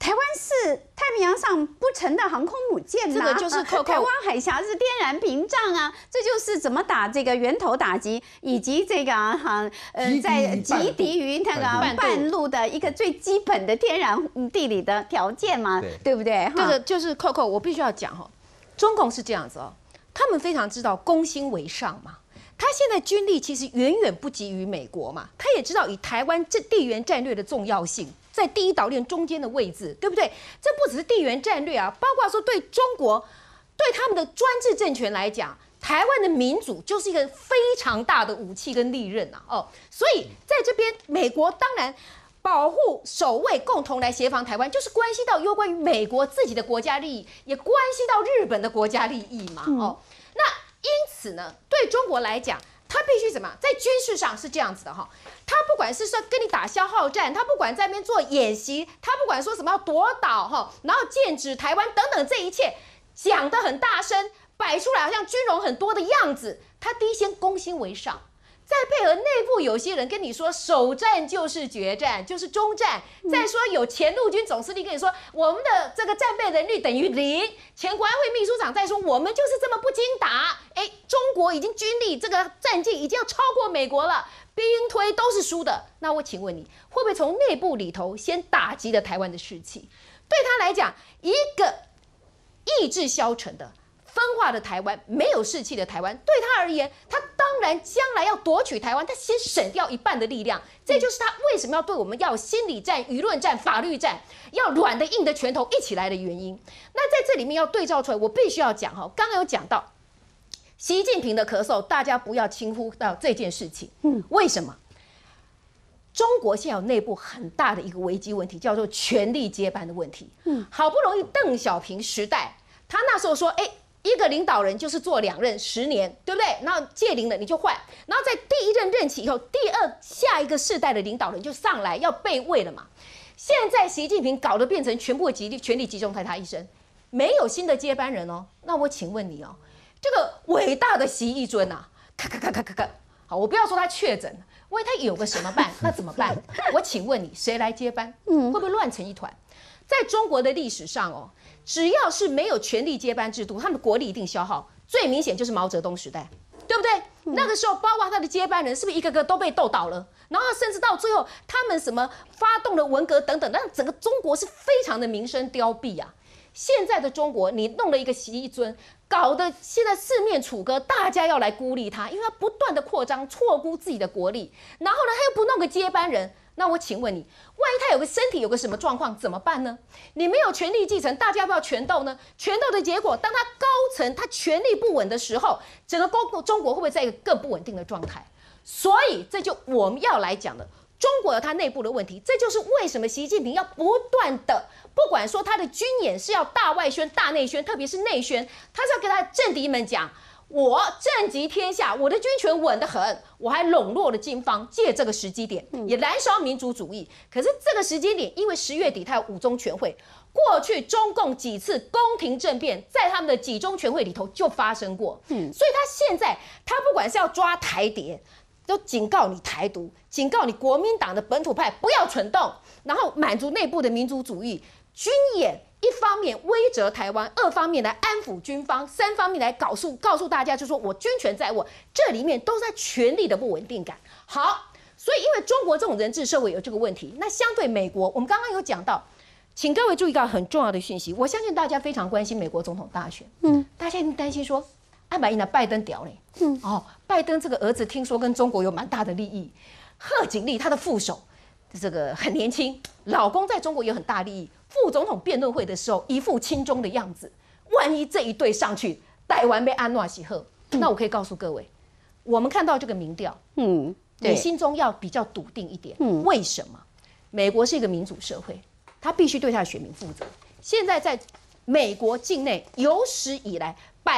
台湾是太平洋上不成的航空母舰呐， 这个就是台湾海峡是天然屏障啊，这就是怎么打这个源头打击，以及这个在击敌于那个半路的一个最基本的天然地理的条件嘛，对不对？ 这个就是 Coco， 我必须要讲中共是这样子他们非常知道攻心为上嘛。他现在军力其实远远不及于美国嘛，他也知道以台湾这地缘战略的重要性，在第一岛链中间的位置，对不对？这不只是地缘战略啊，包括说对中国、对他们的专制政权来讲，台湾的民主就是一个非常大的武器跟利刃啊！所以在这边，美国当然保护、守卫、共同来协防台湾，就是关系到攸关于美国自己的国家利益，也关系到日本的国家利益嘛！那因此呢，对中国来讲，他必须怎么样？在军事上是这样子的他不管是说跟你打消耗战，他不管在那边做演习，他不管说什么要夺岛然后剑指台湾等等，这一切讲得很大声，摆出来好像军容很多的样子，他第一先攻心为上。再配合内部有些人跟你说，首战就是决战，就是终战。再说有前陆军总司令跟你说，我们的这个战备能力等于0。前国安会秘书长再说，我们就是这么不经打。中国已经军力这个战绩已经要超过美国了，兵推都是输的。那我请问你，会不会从内部里头先打击了台湾的士气？对他来讲，一个意志消沉的、分化的台湾，没有士气的台湾，对他而言，他当然将来要夺取台湾，他先省掉一半的力量。这就是他为什么要对我们要心理战、舆论战、法律战，要软的硬的拳头一起来的原因。那在这里面要对照出来，我必须要讲刚刚有讲到习近平的咳嗽，大家不要轻忽到这件事情。为什么？中国现在有内部很大的一个危机问题，叫做权力接班的问题。好不容易邓小平时代，他那时候说，一个领导人就是做2任10年，对不对？然后届龄了你就换，然后在第一任任期以后，下一个世代的领导人就上来要备位了嘛。现在习近平搞得变成全部的权力集中在他一身，没有新的接班人那我请问你这个伟大的习一尊咔，好，我不要说他确诊，万一他有个什么办，那怎么办？我请问你，谁来接班？会不会乱成一团？在中国的历史上只要是没有权力接班制度，他们的国力一定消耗。最明显就是毛泽东时代，对不对？那个时候，包括他的接班人，是不是一个个都被斗倒了？然后甚至到最后，他们什么发动了文革等等，让整个中国是非常的民生凋敝啊。现在的中国，你弄了一个习一尊，搞得现在四面楚歌，大家要来孤立他，因为他不断的扩张，错估自己的国力。然后呢，他又不弄个接班人。那我请问你，万一他有个身体有个什么状况怎么办呢？你没有权力继承，大家要不要权斗呢？权斗的结果，当他高层他权力不稳的时候，整个中国会不会在一个更不稳定的状态？所以这就我们要来讲的，中国有它内部的问题，这就是为什么习近平要不断的，不管说他的军演是要大外宣、大内宣，特别是内宣，他是要跟他政敌们讲。我政极天下，我的军权稳得很，我还笼络了金方，借这个时机点也燃烧民族主义。可是这个时间点，因为10月底他有5中全会，过去中共几次宫廷政变，在他们的几中全会里头就发生过。所以他现在他不管是要抓台谍，都警告你台独，警告你国民党的本土派不要蠢动，然后满足内部的民族主义，军演。一方面威慑台湾，2方面来安抚军方，3方面来告诉大家，就说我军权在握，这里面都是在权力的不稳定感。好，所以因为中国这种人治社会有这个问题，那相对美国，我们刚刚有讲到，请各位注意到很重要的讯息，我相信大家非常关心美国总统大选，大家一定担心说，万一那拜登屌嘞，拜登这个儿子听说跟中国有蛮大的利益，贺锦丽他的副手。这个很年轻，老公在中国有很大利益。副总统辩论会的时候，一副亲中的样子。万一这一对上去，台湾被安诺喜贺，那我可以告诉各位，我们看到这个民调，你心中要比较笃定一点。为什么？美国是一个民主社会，他必须对他的选民负责。现在在美国境内，有史以来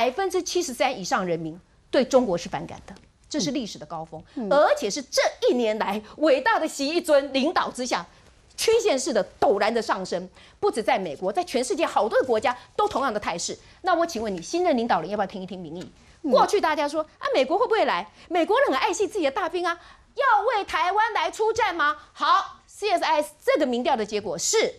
73%以上人民对中国是反感的。这是历史的高峰，而且是这1年来伟大的习一尊领导之下，曲线式的陡然的上升。不止在美国，在全世界好多的国家都同样的态势。那我请问你，新任领导人要不要听一听民意？过去大家说美国会不会来？美国人很爱惜自己的大兵啊，要为台湾来出战吗？好 ，CSIS 这个民调的结果是，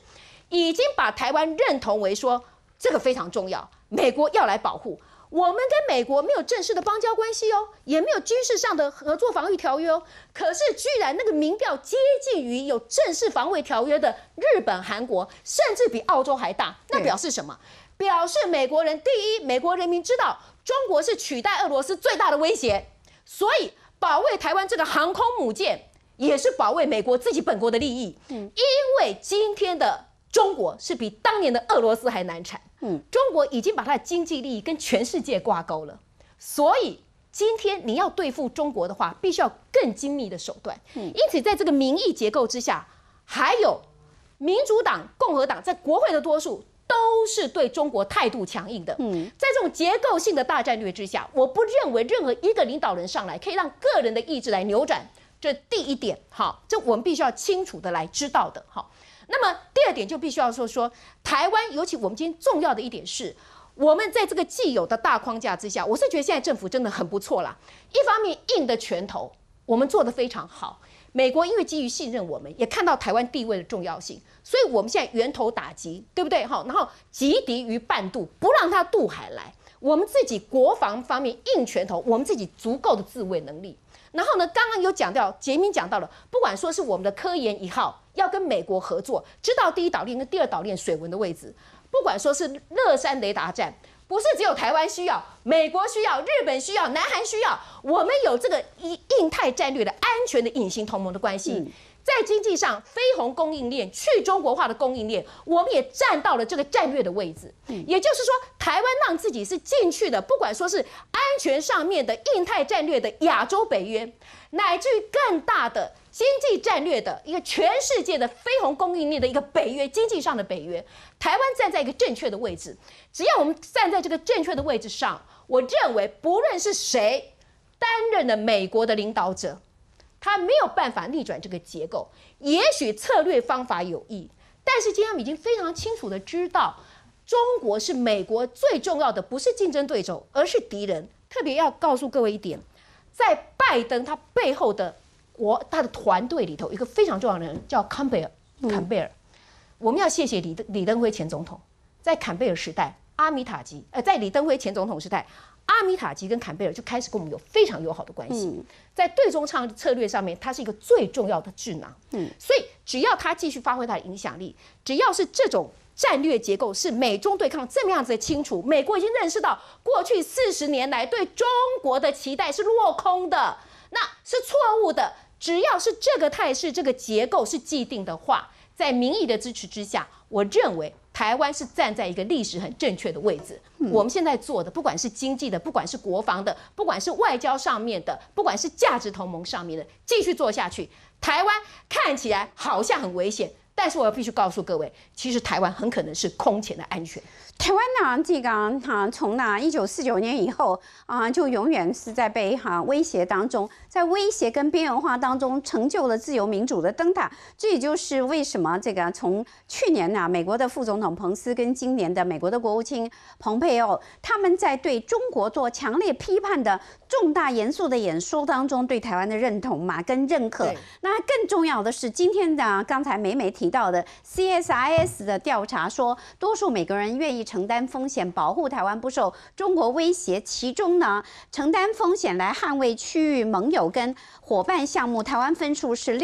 已经把台湾认同为说这个非常重要，美国要来保护。我们跟美国没有正式的邦交关系哦，也没有军事上的合作防御条约哦。可是居然那个民调接近于有正式防卫条约的日本、韩国，甚至比澳洲还大，那表示什么？表示美国人第一，美国人民知道中国是取代俄罗斯最大的威胁，所以保卫台湾这个航空母舰，也是保卫美国自己本国的利益。因为今天的中国是比当年的俄罗斯还难产。中国已经把它的经济利益跟全世界挂钩了，所以今天你要对付中国的话，必须要更精密的手段。因此，在这个民意结构之下，还有民主党、共和党在国会的多数都是对中国态度强硬的。在这种结构性的大战略之下，我不认为任何一个领导人上来可以让个人的意志来扭转。这第一点，好，这我们必须要清楚的来知道的，好。那么第二点就必须要说台湾，尤其我们今天重要的一点是，我们在这个既有的大框架之下，我是觉得现在政府真的很不错啦。一方面硬的拳头，我们做得非常好。美国因为基于信任我们，也看到台湾地位的重要性，所以我们现在源头打击，对不对？好，然后击敌于半渡，不让他渡海来。我们自己国防方面硬拳头，我们自己足够的自卫能力。然后呢，刚刚有讲到，杰明讲到了，不管说是我们的科研1号要跟美国合作，知道第一岛链跟第二岛链水文的位置，不管说是乐山雷达站，不是只有台湾需要，美国需要，日本需要，南韩需要，我们有这个印太战略的安全的隐形同盟的关系。在经济上，非红供应链、去中国化的供应链，我们也占到了这个战略的位置。也就是说，台湾让自己是进去的，不管说是安全上面的印太战略的亚洲北约，乃至于更大的经济战略的一个全世界的非红供应链的一个北约，经济上的北约，台湾站在一个正确的位置。只要我们站在这个正确的位置上，我认为不论是谁担任了美国的领导者，他没有办法逆转这个结构，也许策略方法有益，但是今天我们已经非常清楚的知道，中国是美国最重要的，不是竞争对手，而是敌人。特别要告诉各位一点，在拜登他背后的他的团队里头，一个非常重要的人叫坎贝尔。我们要谢谢李登辉前总统，在坎贝尔时代，在李登辉前总统时代。阿米塔吉跟坎贝尔就开始跟我们有非常友好的关系，在对中策略上面，他是一个最重要的智囊。所以只要他继续发挥他的影响力，只要是这种战略结构是美中对抗这么样子的清楚，美国已经认识到过去40年来对中国的期待是落空的，那是错误的。只要是这个态势、这个结构是既定的话，在民意的支持之下，我认为台湾是站在一个历史很正确的位置。我们现在做的，不管是经济的，不管是国防的，不管是外交上面的，不管是价值同盟上面的，继续做下去。台湾看起来好像很危险，但是我必须告诉各位，其实台湾很可能是空前的安全。 台湾呢，这个从1949年以后就永远是在被威胁当中，在威胁跟边缘化当中成就了自由民主的灯塔。这也就是为什么这个从去年美国的副总统彭斯跟今年的美国的国务卿蓬佩奥，他们在对中国做强烈批判的重大严肃的演说当中，对台湾的认同跟认可。那更重要的是，今天的刚才美美提到的 CSIS 的调查说，多数美国人愿意承担风险，保护台湾不受中国威胁。其中呢，承担风险来捍卫区域盟友跟伙伴项目，台湾分数是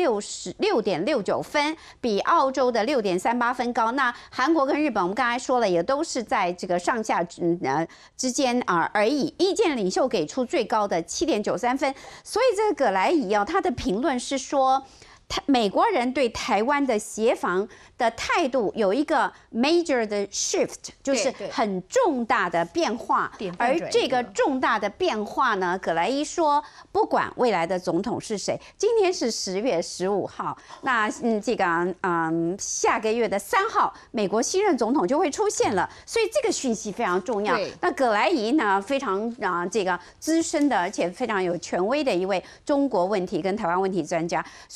66.69分，比澳洲的6.38分高。那韩国跟日本，我们刚才说了，也都是在这个上下之间而已。意见领袖给出最高的7.93分。所以这个葛莱仪他的评论是说，美国人对台湾的协防的态度有一个 major 的 shift， 就是很重大的变化。而这个重大的变化呢，葛莱伊说，不管未来的总统是谁，今天是10月15号，那这个下个月的3号，美国新任总统就会出现了，所以这个讯息非常重要。那葛莱仪呢，非常这个资深的，而且非常有权威的一位中国问题跟台湾问题专家，所以这个在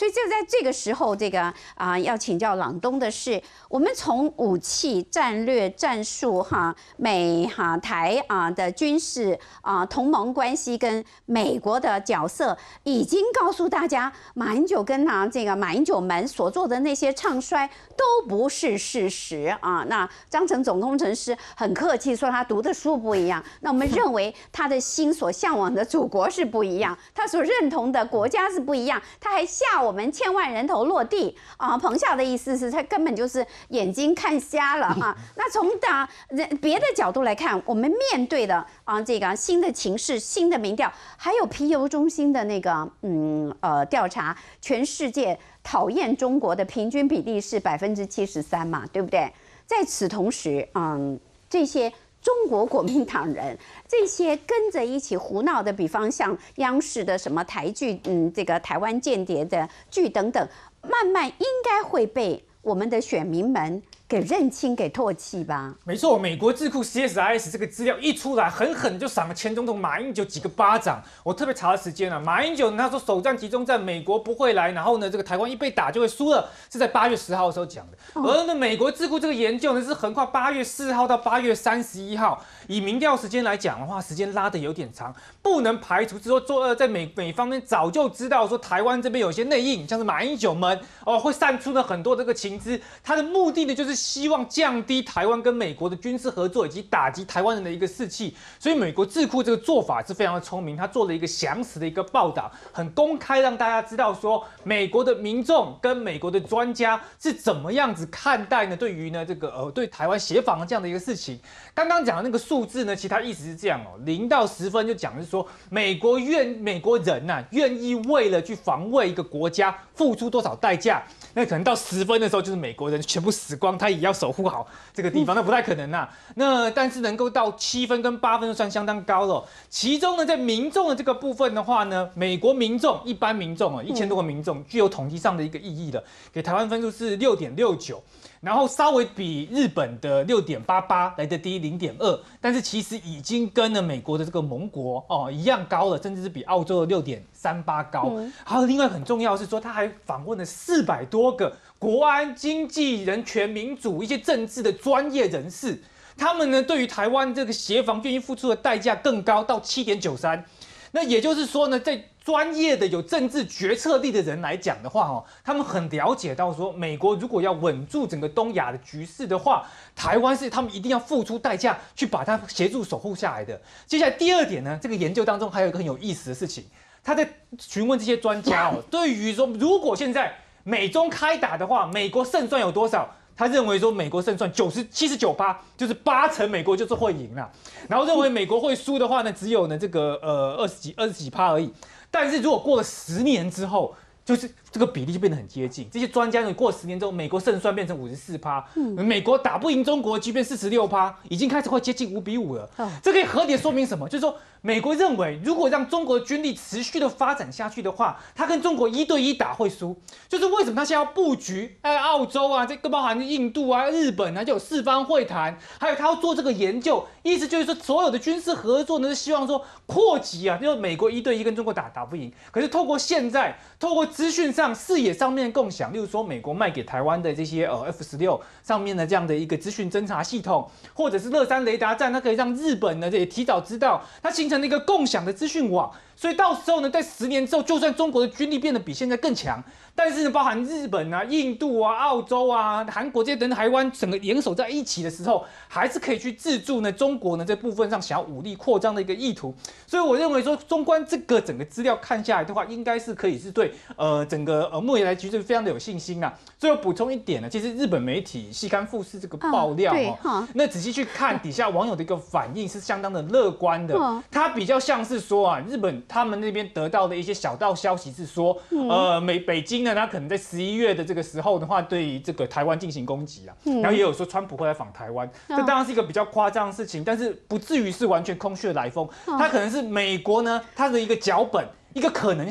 这个时候，这个要请教朗东的是，我们从武器、战略、战术美台的军事同盟关系跟美国的角色，已经告诉大家，马英九跟这个马英九们所做的那些唱衰都不是事实那张成总工程师很客气说他读的书不一样，那我们认为他的心所向往的祖国是不一样，他所认同的国家是不一样，他还吓我们千万人头落地彭夏的意思是他根本就是眼睛看瞎了那从别的角度来看，我们面对的这个新的情势、新的民调，还有皮尤中心的那个调查，全世界讨厌中国的平均比例是73%嘛，对不对？在此同时，这些中国国民党人，这些跟着一起胡闹的，比方像央视的什么台剧，这个台湾间谍的剧等等，慢慢应该会被我们的选民们给认清、给唾弃吧？ 没错，美国智库 CSIS 这个资料一出来，狠狠就赏了前总统马英九几个巴掌。我特别查了时间了，马英九他说首战集中在美国不会来，然后呢，这个台湾一被打就会输了，是在8月10号的时候讲的。而呢，美国智库这个研究呢是横跨8月4号到8月31号，以民调时间来讲的话，时间拉得有点长，不能排除是说在美方面早就知道说台湾这边有些内应，像是马英九们会散出了很多这个情资，他的目的呢就是希望降低台湾跟美国的军事合作以及打击台湾人的一个士气，所以美国智库这个做法是非常的聪明，他做了一个详实的一个报道，很公开让大家知道说美国的民众跟美国的专家是怎么样子看待呢？对于呢这个对台湾协防的这样的一个事情，刚刚讲的那个数字呢，其实它意思是这样0到10分就讲的是说美国人愿意为了去防卫一个国家付出多少代价，那可能到10分的时候就是美国人全部死光，他也要守护好这个地方，那不太可能那但是能够到7分跟8分就算相当高了。其中呢，在民众的这个部分的话呢，美国民众一般民众1000多个民众具有统计上的一个意义的，给台湾分数是6.69。然后稍微比日本的6.88来得低0.2，但是其实已经跟了美国的这个盟国一样高了，甚至是比澳洲的6.38高。还有另外很重要的是说，他还访问了400多个国安、经济、人权、民主一些政治的专业人士，他们呢对于台湾这个协防愿意付出的代价更高，到7.93。那也就是说呢，在专业的有政治决策力的人来讲的话他们很了解到说，美国如果要稳住整个东亚的局势的话，台湾是他们一定要付出代价去把它协助守护下来的。接下来第二点呢，这个研究当中还有一个很有意思的事情，他在询问这些专家对于说如果现在美中开打的话，美国胜算有多少？他认为说美国胜算79%，就是8成美国就是会赢啦。然后认为美国会输的话呢，只有呢这个20几%而已。但是如果过了10年之后，就是这个比例就变得很接近。这些专家呢，过10年之后，美国胜算变成54%，美国打不赢中国，即便46%，已经开始会接近5比5了。这可以合理的说明什么？就是说，美国认为，如果让中国的军力持续的发展下去的话，他跟中国1对1打会输。就是为什么他现在要布局澳洲这个包含印度日本就有4方会谈，还有他要做这个研究，意思就是说，所有的军事合作呢是希望说扩及就是美国1对1跟中国打不赢，可是透过现在透过资讯上、视野上面的共享，例如说美国卖给台湾的这些F-16上面的这样的一个资讯侦察系统，或者是乐山雷达站，它可以让日本呢也提早知道，它形成了一个共享的资讯网。所以到时候呢，在10年之后，就算中国的军力变得比现在更强，但是呢，包含日本印度澳洲韩国这些等台湾整个联手在一起的时候，还是可以去制住呢中国呢这部分上想要武力扩张的一个意图。所以我认为说，纵观这个整个资料看下来的话，应该是可以是对整个目前来局势非常的有信心最后补充一点呢，其实日本媒体细刊富士这个爆料那仔细去看底下网友的一个反应是相当的乐观的，它比较像是说日本他们那边得到的一些小道消息是说，北京呢，他可能在11月的这个时候的话，对于这个台湾进行攻击然后也有说川普会来访台湾，这当然是一个比较夸张的事情，但是不至于是完全空穴来风，它可能是美国呢它的一个脚本。一个可能性，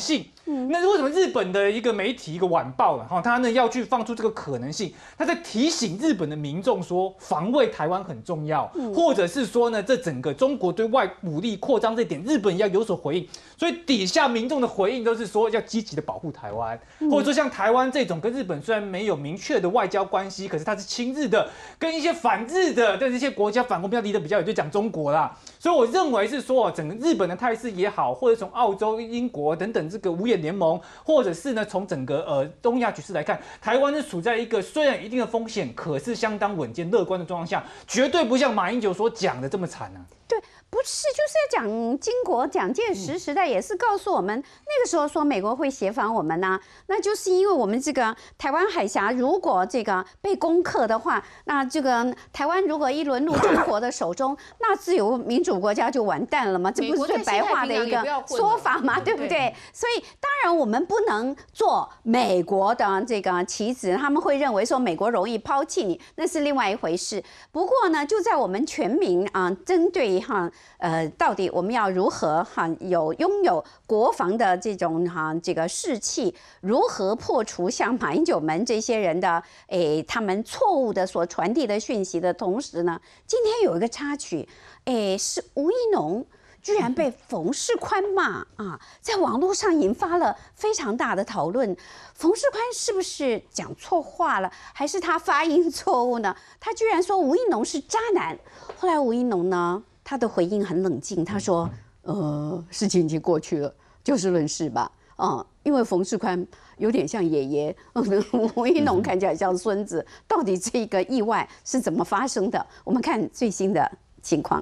那为什么日本的一个媒体一个晚报了哈，他呢要去放出这个可能性，他在提醒日本的民众说，防卫台湾很重要，或者是说呢，这整个中国对外武力扩张这点，日本要有所回应。所以底下民众的回应都是说要积极的保护台湾，或者说像台湾这种跟日本虽然没有明确的外交关系，可是它是亲日的，跟一些反日的这些国家反攻离得比较远，就讲中国啦。所以我认为是说，整个日本的态势也好，或者从澳洲、英国等等这个五眼联盟，或者是呢从整个东亚局势来看，台湾是处在一个虽然有一定的风险，可是相当稳健乐观的状况下，绝对不像马英九所讲的这么惨啊。 对，不是就是在讲经国蒋介石时代，也是告诉我们那个时候说美国会协防我们呐、那就是因为我们这个台湾海峡如果这个被攻克的话，那这个台湾如果一沦入中国的手中，那自由民主国家就完蛋了吗？这不是最白话的一个说法吗？对不对？所以当然我们不能做美国的这个棋子，他们会认为说美国容易抛弃你，那是另外一回事。不过呢，就在我们全民针对到底我们要如何拥有国防的这种这个士气，如何破除像马英九们这些人的他们错误的所传递的讯息的同时呢，今天有一个插曲，是吴怡农居然被冯世宽骂啊，在网络上引发了非常大的讨论。冯世宽是不是讲错话了，还是他发音错误呢？他居然说吴怡农是渣男。后来吴怡农呢，他的回应很冷静，他说：“事情已经过去了，就事论事吧。因为冯世宽有点像爷爷，吴怡农看起来像孙子。到底这个意外是怎么发生的？我们看最新的情况。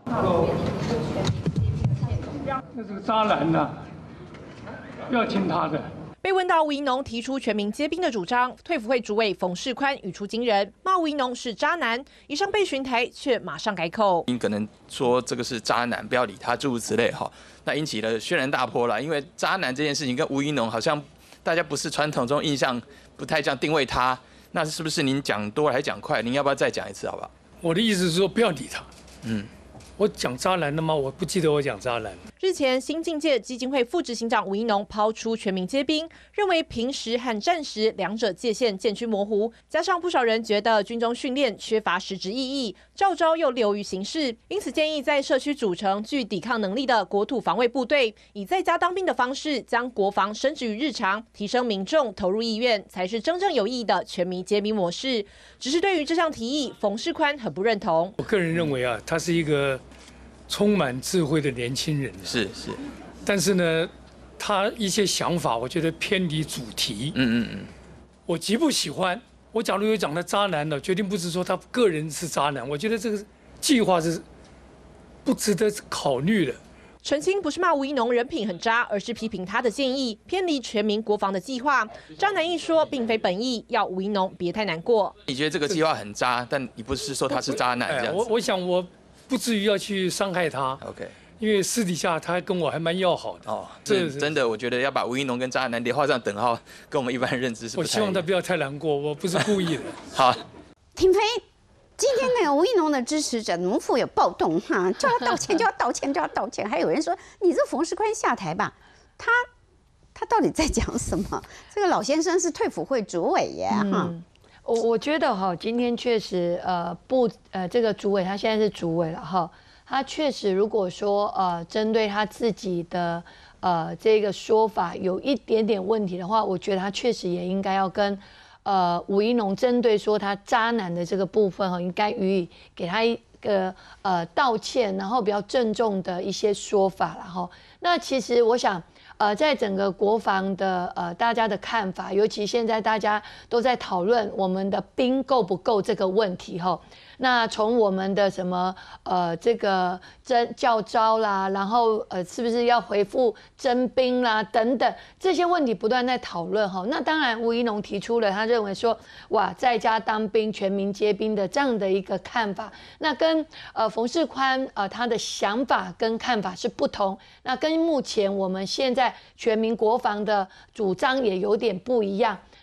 那是个渣男呐，不要听他的。” 被问到吴怡农提出全民皆兵的主张，退辅会主委冯世宽语出惊人，骂吴怡农是渣男，一上被询台却马上改口。 您可能说这个是渣男，不要理他，诸如此类哈，那引起了轩然大波了。因为渣男这件事情跟吴怡农好像大家不是传统中印象不太这样定位他，那是不是您讲多了还讲快？您要不要再讲一次好不好？ 我的意思是说不要理他。我讲渣男的吗？我不记得我讲渣男。 日前，新境界基金会副执行长吴怡农抛出全民皆兵，认为平时和战时两者界限渐趋模糊，加上不少人觉得军中训练缺乏实质意义，召招又流于形式，因此建议在社区组成具抵抗能力的国土防卫部队，以在家当兵的方式将国防升值于日常，提升民众投入意愿，才是真正有意义的全民皆兵模式。只是对于这项提议，冯世宽很不认同。 我个人认为啊，他是一个充满智慧的年轻人， 是， 但是呢，他一些想法我觉得偏离主题。我极不喜欢。我假如有讲他渣男了，决定不是说他个人是渣男，我觉得这个计划是不值得考虑的。 澄清不是骂吴怡农人品很渣，而是批评他的建议偏离全民国防的计划。渣男一说并非本意，要吴怡农别太难过。 你觉得这个计划很渣，但你不是说他是渣男这样子？ 我想我不至于要去伤害他。 OK， 因为私底下他跟我还蛮要好的。 这真的，我觉得要把吴怡农跟渣男画上等号，跟我们一般人认知是不太一样。 我希望他不要太难过，我不是故意的。 好， 挺飞。今天那个吴怡农的支持者农妇有暴动哈，叫他道歉就要道歉就要道歉，还有人说你这冯世宽下台吧，他到底在讲什么？这个老先生是退辅会主委耶哈。 我觉得哈，今天确实这个主委他现在是主委了哈，他确实如果说针对他自己的这个说法有一点点问题的话，我觉得他确实也应该要跟吴怡农针对说他渣男的这个部分哈，应该予以给他一个道歉，然后比较郑重的一些说法了哈。那其实我想。在整个国防的大家的看法，尤其现在大家都在讨论我们的兵够不够这个问题哈。那从我们的什么这个教招啦，然后是不是要回复征兵啦等等这些问题不断在讨论哈。那当然吴怡农提出了他认为说哇在家当兵全民皆兵的这样的一个看法，那跟冯世宽他的想法跟看法是不同，那跟目前我们现在全民国防的主张也有点不一样。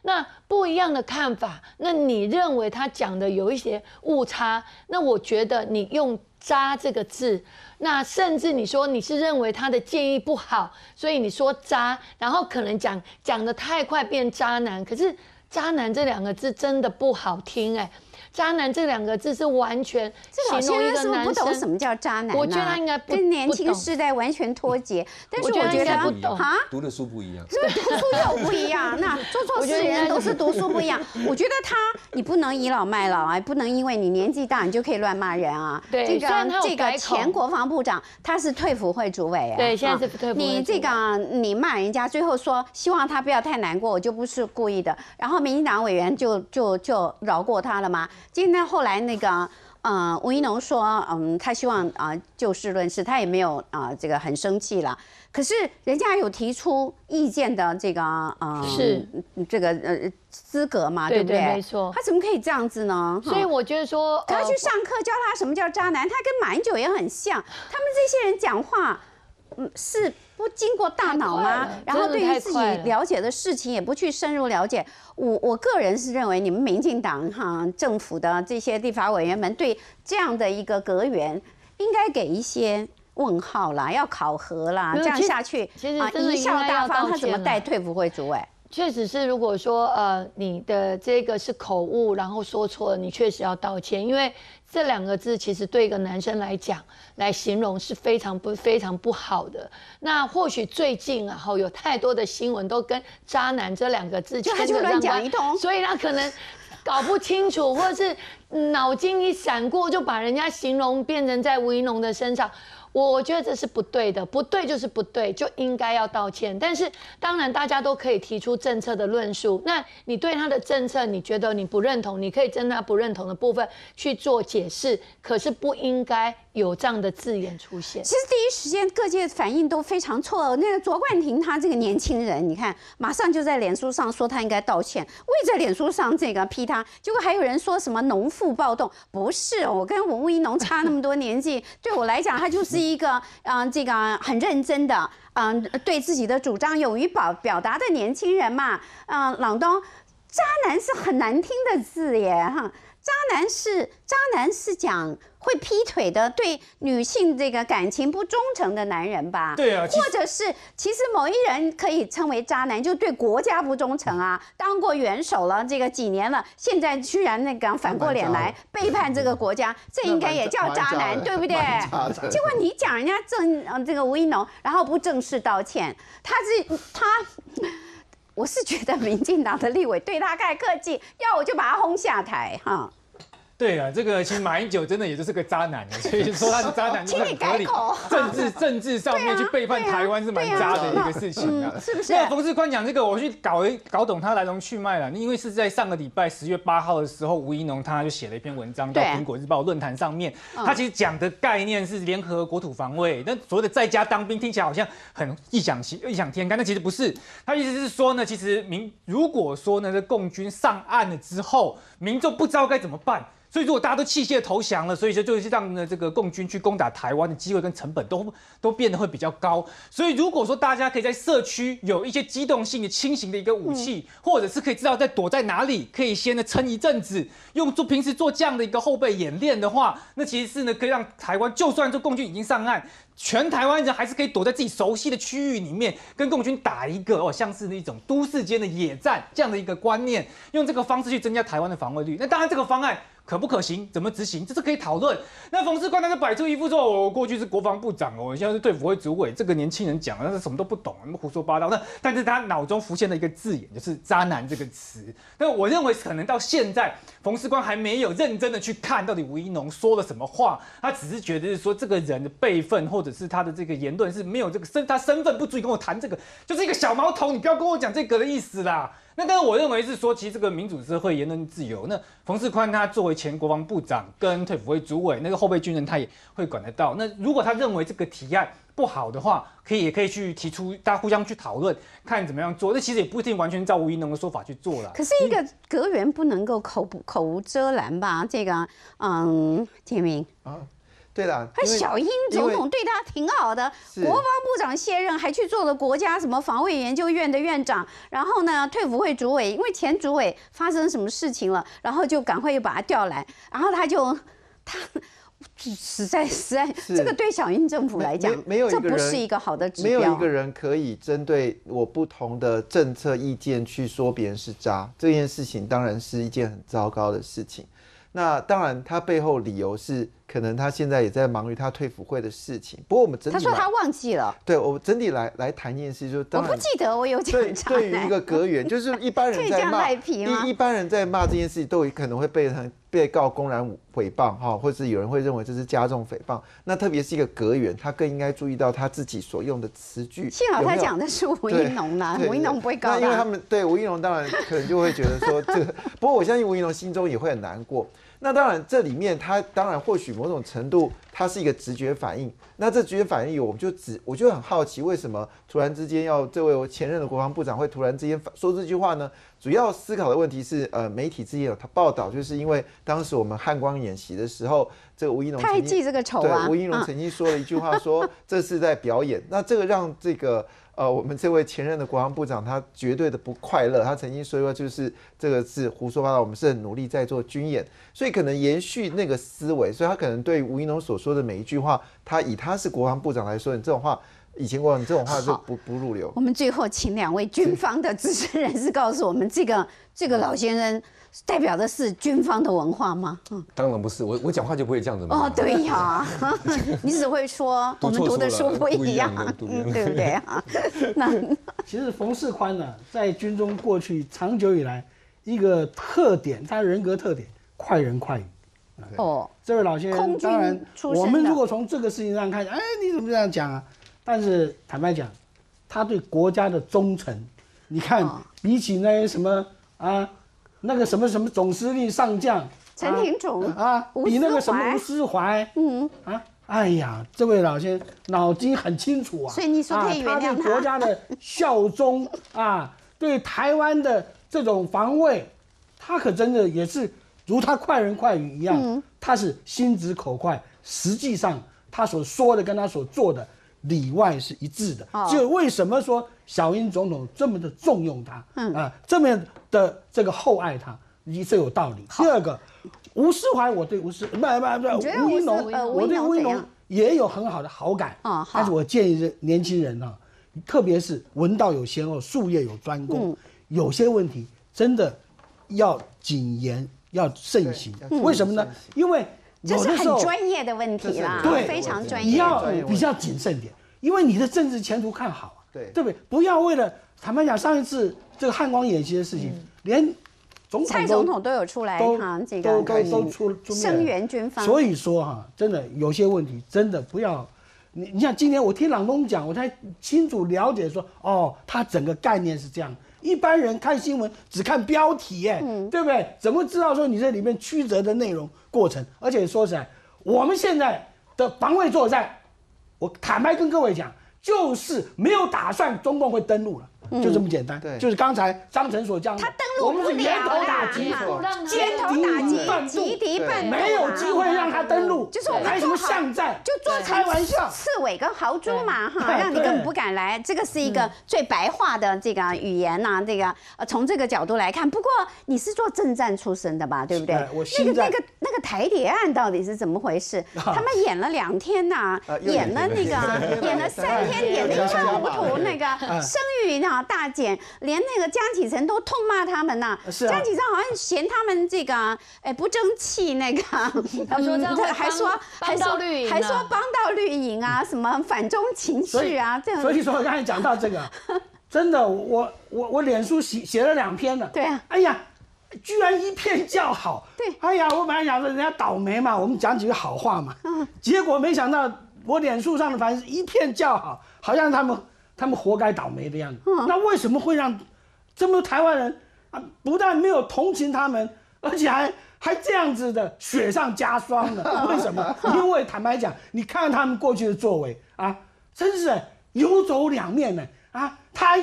那不一样的看法，那你认为他讲的有一些误差，那我觉得你用渣这个字，那甚至你说你是认为他的建议不好，所以你说渣，然后可能讲得太快变渣男，可是渣男这2个字真的不好听渣男这2个字是完全形容一个男生。 是不是不懂什么叫渣男？ 我觉得他应该跟年轻世代完全脱节。但是我觉得不懂啊，读的书不一样， 是不是读书又不一样？那做错事人都是读书不一样。我觉得你不能倚老卖老啊，不能因为你年纪大你就可以乱骂人啊。 对， 这个前国防部长他是退辅会主委啊。 对，现在是退辅会。 你这个你骂人家，最后说希望他不要太难过，我就不是故意的。然后民进党委员就饶过他了吗？今天后来那个吴怡农说，他希望就事论事，他也没有这个很生气了。可是人家有提出意见的这个是这个资格嘛，对不对？ 没错。 他怎么可以这样子呢？ 所以我觉得说， 他去上课教他什么叫渣男，他跟马英九也很像，他们这些人讲话，是不经过大脑吗？然后对于自己了解的事情也不去深入了解。我个人是认为，你们民进党政府的这些立法委员们对这样的一个阁员，应该给一些问号啦，要考核啦，这样下去贻笑大方，他怎么带退辅会主委？ 确实是，如果说你的这个是口误，然后说错了，你确实要道歉，因为这2个字其实对一个男生来讲，来形容是非常不好的。那或许最近有太多的新闻都跟渣男这2个字他就乱讲一通， 所以他可能搞不清楚，或者是脑筋一闪过就把人家形容变成在吴怡农的身上。我觉得这是不对的，不对就是不对，就应该要道歉。但是当然大家都可以提出政策的论述，那你对他的政策你觉得你不认同，你可以针对他不认同的部分去做解释，可是不应该有这样的字眼出现。 其实第一时间各界反应都非常错愕。那个卓冠廷他这个年轻人，你看马上就在脸书上说他应该道歉，我也在脸书上这个批他，结果还有人说什么农妇暴动，不是，我跟吴怡农差那么多年纪，对我来讲他就是一个这个很认真的对自己的主张勇于表达的年轻人嘛。朗东，渣男是很难听的字耶哈。渣男是讲会劈腿的，对女性这个感情不忠诚的男人吧？ 对啊， 或者是其实某一人可以称为渣男，就对国家不忠诚啊，当过元首了，这个几年了，现在居然那个反过脸来背叛这个国家，这应该也叫渣男，对不对？结果你讲人家这个吴怡农，然后不正式道歉，他。我是觉得民进党的立委对他太客气，要我就把他轰下台哈。 对啊，这个其实马英九真的也就是个渣男的，所以说他是渣男就是很合理。政治上面去背叛台湾是蛮渣的一个事情啊， 是不是？ 那冯世宽讲这个，我去搞懂他来龙去脉了。因为是在上个礼拜10月8号的时候，吴怡农他就写了一篇文章到苹果日报论坛上面，他其实讲的概念是联合国土防卫，那所谓的在家当兵听起来好像很异想天开，但其实不是。他意思是说呢，其实如果说呢，这共军上岸了之后，民众不知道该怎么办。所以，如果大家都弃械投降了，所以就是让呢这个共军去攻打台湾的机会跟成本都变得会比较高。所以，如果说大家可以在社区有一些机动性的轻型的一个武器，或者是可以知道在躲在哪里，可以先呢撑一阵子，平时做这样的一个后备演练的话，那其实是呢可以让台湾就算这共军已经上岸，全台湾人还是可以躲在自己熟悉的区域里面，跟共军打一个像是那种都市间的野战这样的一个观念，用这个方式去增加台湾的防卫率。那当然，这个方案可不可行？怎么执行？这是可以讨论。那冯世宽他就摆出一副说：“我过去是国防部长我现在是退辅会主委。”这个年轻人讲的，他是什么都不懂，胡说八道。但是他脑中浮现的一个字眼就是“渣男”这个词。那我认为可能到现在，冯世宽还没有认真的去看到底吴怡农说了什么话，他只是觉得是说这个人的辈分或者是他的这个言论是没有这个他身份不足以跟我谈这个，就是一个小毛头，你不要跟我讲这个的意思啦。那但是我认为是说，其实这个民主社会言论自由，那冯世宽他作为前国防部长跟退辅会主委，那个后备军人他也会管得到。那如果他认为这个提案不好的话，也可以去提出，大家互相去讨论，看怎么样做。那其实也不一定完全照吴怡农的说法去做了。 可是一个阁员不能够口无遮拦吧？这个，铁明啊。 对啦， 还小英总统对他挺好的，国防部长卸任，还去做了国家什么防卫研究院的院长，然后呢，退辅会主委，因为前主委发生什么事情了，然后就赶快又把他调来，然后他实在，这个对小英政府来讲，这不是一个好的指标。 没有一个人可以针对我不同的政策意见去说别人是渣，这件事情当然是一件很糟糕的事情。那当然，他背后理由是，可能他现在也在忙于他退辅会的事情。不过我们整体他说他忘记了。 对，我整体来谈一件事，就是我不记得我有讲。 对于一个阁员，就是一般人在骂，一般人在骂这件事情，都有可能会被告公然诽谤哈，或者有人会认为这是加重诽谤。那特别是一个阁员，他更应该注意到他自己所用的词句。 幸好他讲的是吴怡农啦，吴怡农不会告他。 那因为他们对吴怡农当然可能就会觉得说这个，不过我相信吴怡农心中也会很难过。那当然，这里面他当然或许某种程度，它是一个直觉反应。那这直觉反应，我就很好奇，为什么突然之间这位前任的国防部长会突然之间说这句话呢？主要思考的问题是，媒体之前有报道，就是因为当时我们汉光演习的时候，这个吴怡农他还记这个仇啊， 对，吴怡农曾经说了一句话说这是在表演。那这个让这个。我们这位前任的国防部长，他绝对的不快乐。他曾经说，就是这个是胡说八道，我们是很努力在做军演，所以可能延续那个思维，所以他可能对吴怡农所说的每一句话，他是国防部长来说，你这种话，以前国防你这种话就不入流。 我们最后请2位军方的资深人士告诉我们，这个老先生代表的是军方的文化吗？ 当然不是，我讲话就不会这样子嘛。 哦，对呀，你只会说我们读的书不一样，对不对啊？那其实冯世宽呢，在军中过去长久以来一个特点，他人格特点快人快语。哦，这位老先生，当然我们如果从这个事情上看，哎，你怎么这样讲啊？但是坦白讲，他对国家的忠诚，你看比起那些什么啊。那个什么总司令上将陈廷宠比那个什么吴思怀，哎呀，这位老先生脑筋很清楚啊， 所以你说可以原谅他。 他对国家的效忠对台湾的这种防卫，他可真的也是如他快人快语一样，他是心直口快，实际上他所说的跟他所做的里外是一致的。就为什么说小英总统这么的重用他，这么的这个厚爱他，这有道理。第二个，吴思怀，我对吴怡农，我对吴怡农也有很好的好感。但是我建议年轻人特别是文道有先后，术业有专攻，有些问题真的要谨言，要慎行。为什么呢？因为这是很专业的问题啦， 对， 非常专业。 你要比较谨慎点，因为你的政治前途看好对不对？不要为了坦白讲，上一次这个汉光演习的事情，连蔡总统都有出来这个都出声援军方。 所以说真的有些问题真的不要。你像今年我听朗东讲，我才清楚了解说，他整个概念是这样。一般人看新闻只看标题，对不对？怎么知道说你这里面曲折的内容过程？而且说实在，我们现在的防卫作战，我坦白跟各位讲，就是没有打算中共会登陆了。就这么简单，就是刚才张晨所讲的， 他登陆我们是源头打击， 尖头打击，击敌半路， 没有机会让他登陆， 就是我们来什么巷战， 就做开玩笑， 刺猬跟豪猪嘛让你根本不敢来。这个是一个最白话的这个语言呐，这个从这个角度来看。不过你是做政战出身的吧，对不对？那个台谍案到底是怎么回事？他们演了2天呐，演了3天，演得一塌糊涂，那个声誉大减，连那个江启臣都痛骂他们呐。江启臣好像嫌他们这个不争气，那个他说还说帮到绿营啊，什么反中情绪啊，这样。 所以说刚才讲到这个，真的我脸书写了2篇了。 对啊。 哎呀，居然一片叫好。 对。 哎呀，我本来想说人家倒霉嘛，我们讲几句好话嘛。结果没想到我脸书上的反正一片叫好，好像他们活该倒霉的样子。那为什么会让这么多台湾人不但没有同情他们，而且还这样子的雪上加霜呢？为什么？因为坦白讲，你看他们过去的作为真是游走两面呢。他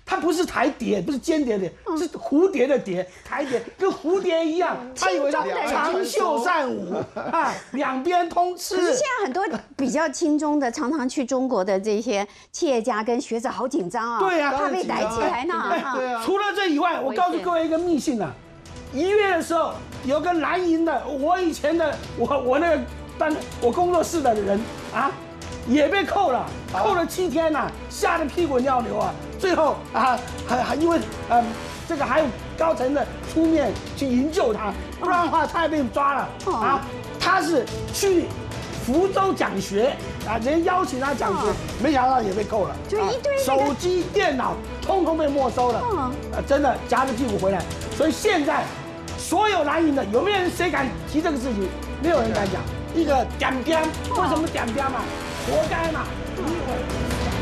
它不是台谍，不是间谍的，是蝴蝶的蝶，台谍跟蝴蝶一样，他以为他长袖善舞啊，两边通吃。 可是现在很多比较亲中的，常常去中国的这些企业家跟学者好紧张啊， 对呀， 怕被逮起来呢。 对啊。除了这以外，我告诉各位一个秘辛啊，1月的时候有个蓝营的，我以前的我那个我工作室的人啊。也被扣了7天呐，吓得屁滚尿流啊！最后啊，还因为这个还有高层的出面去营救他，不然的话他也被抓了啊！他是去福州讲学啊，人邀请他讲学，没想到也被扣了， 就一堆手机、电脑通通被没收了，真的夹着屁股回来。所以现在所有蓝营的有没有人谁敢提这个事情？没有人敢讲。一个点点，为什么点点嘛？活该嘛！你以为？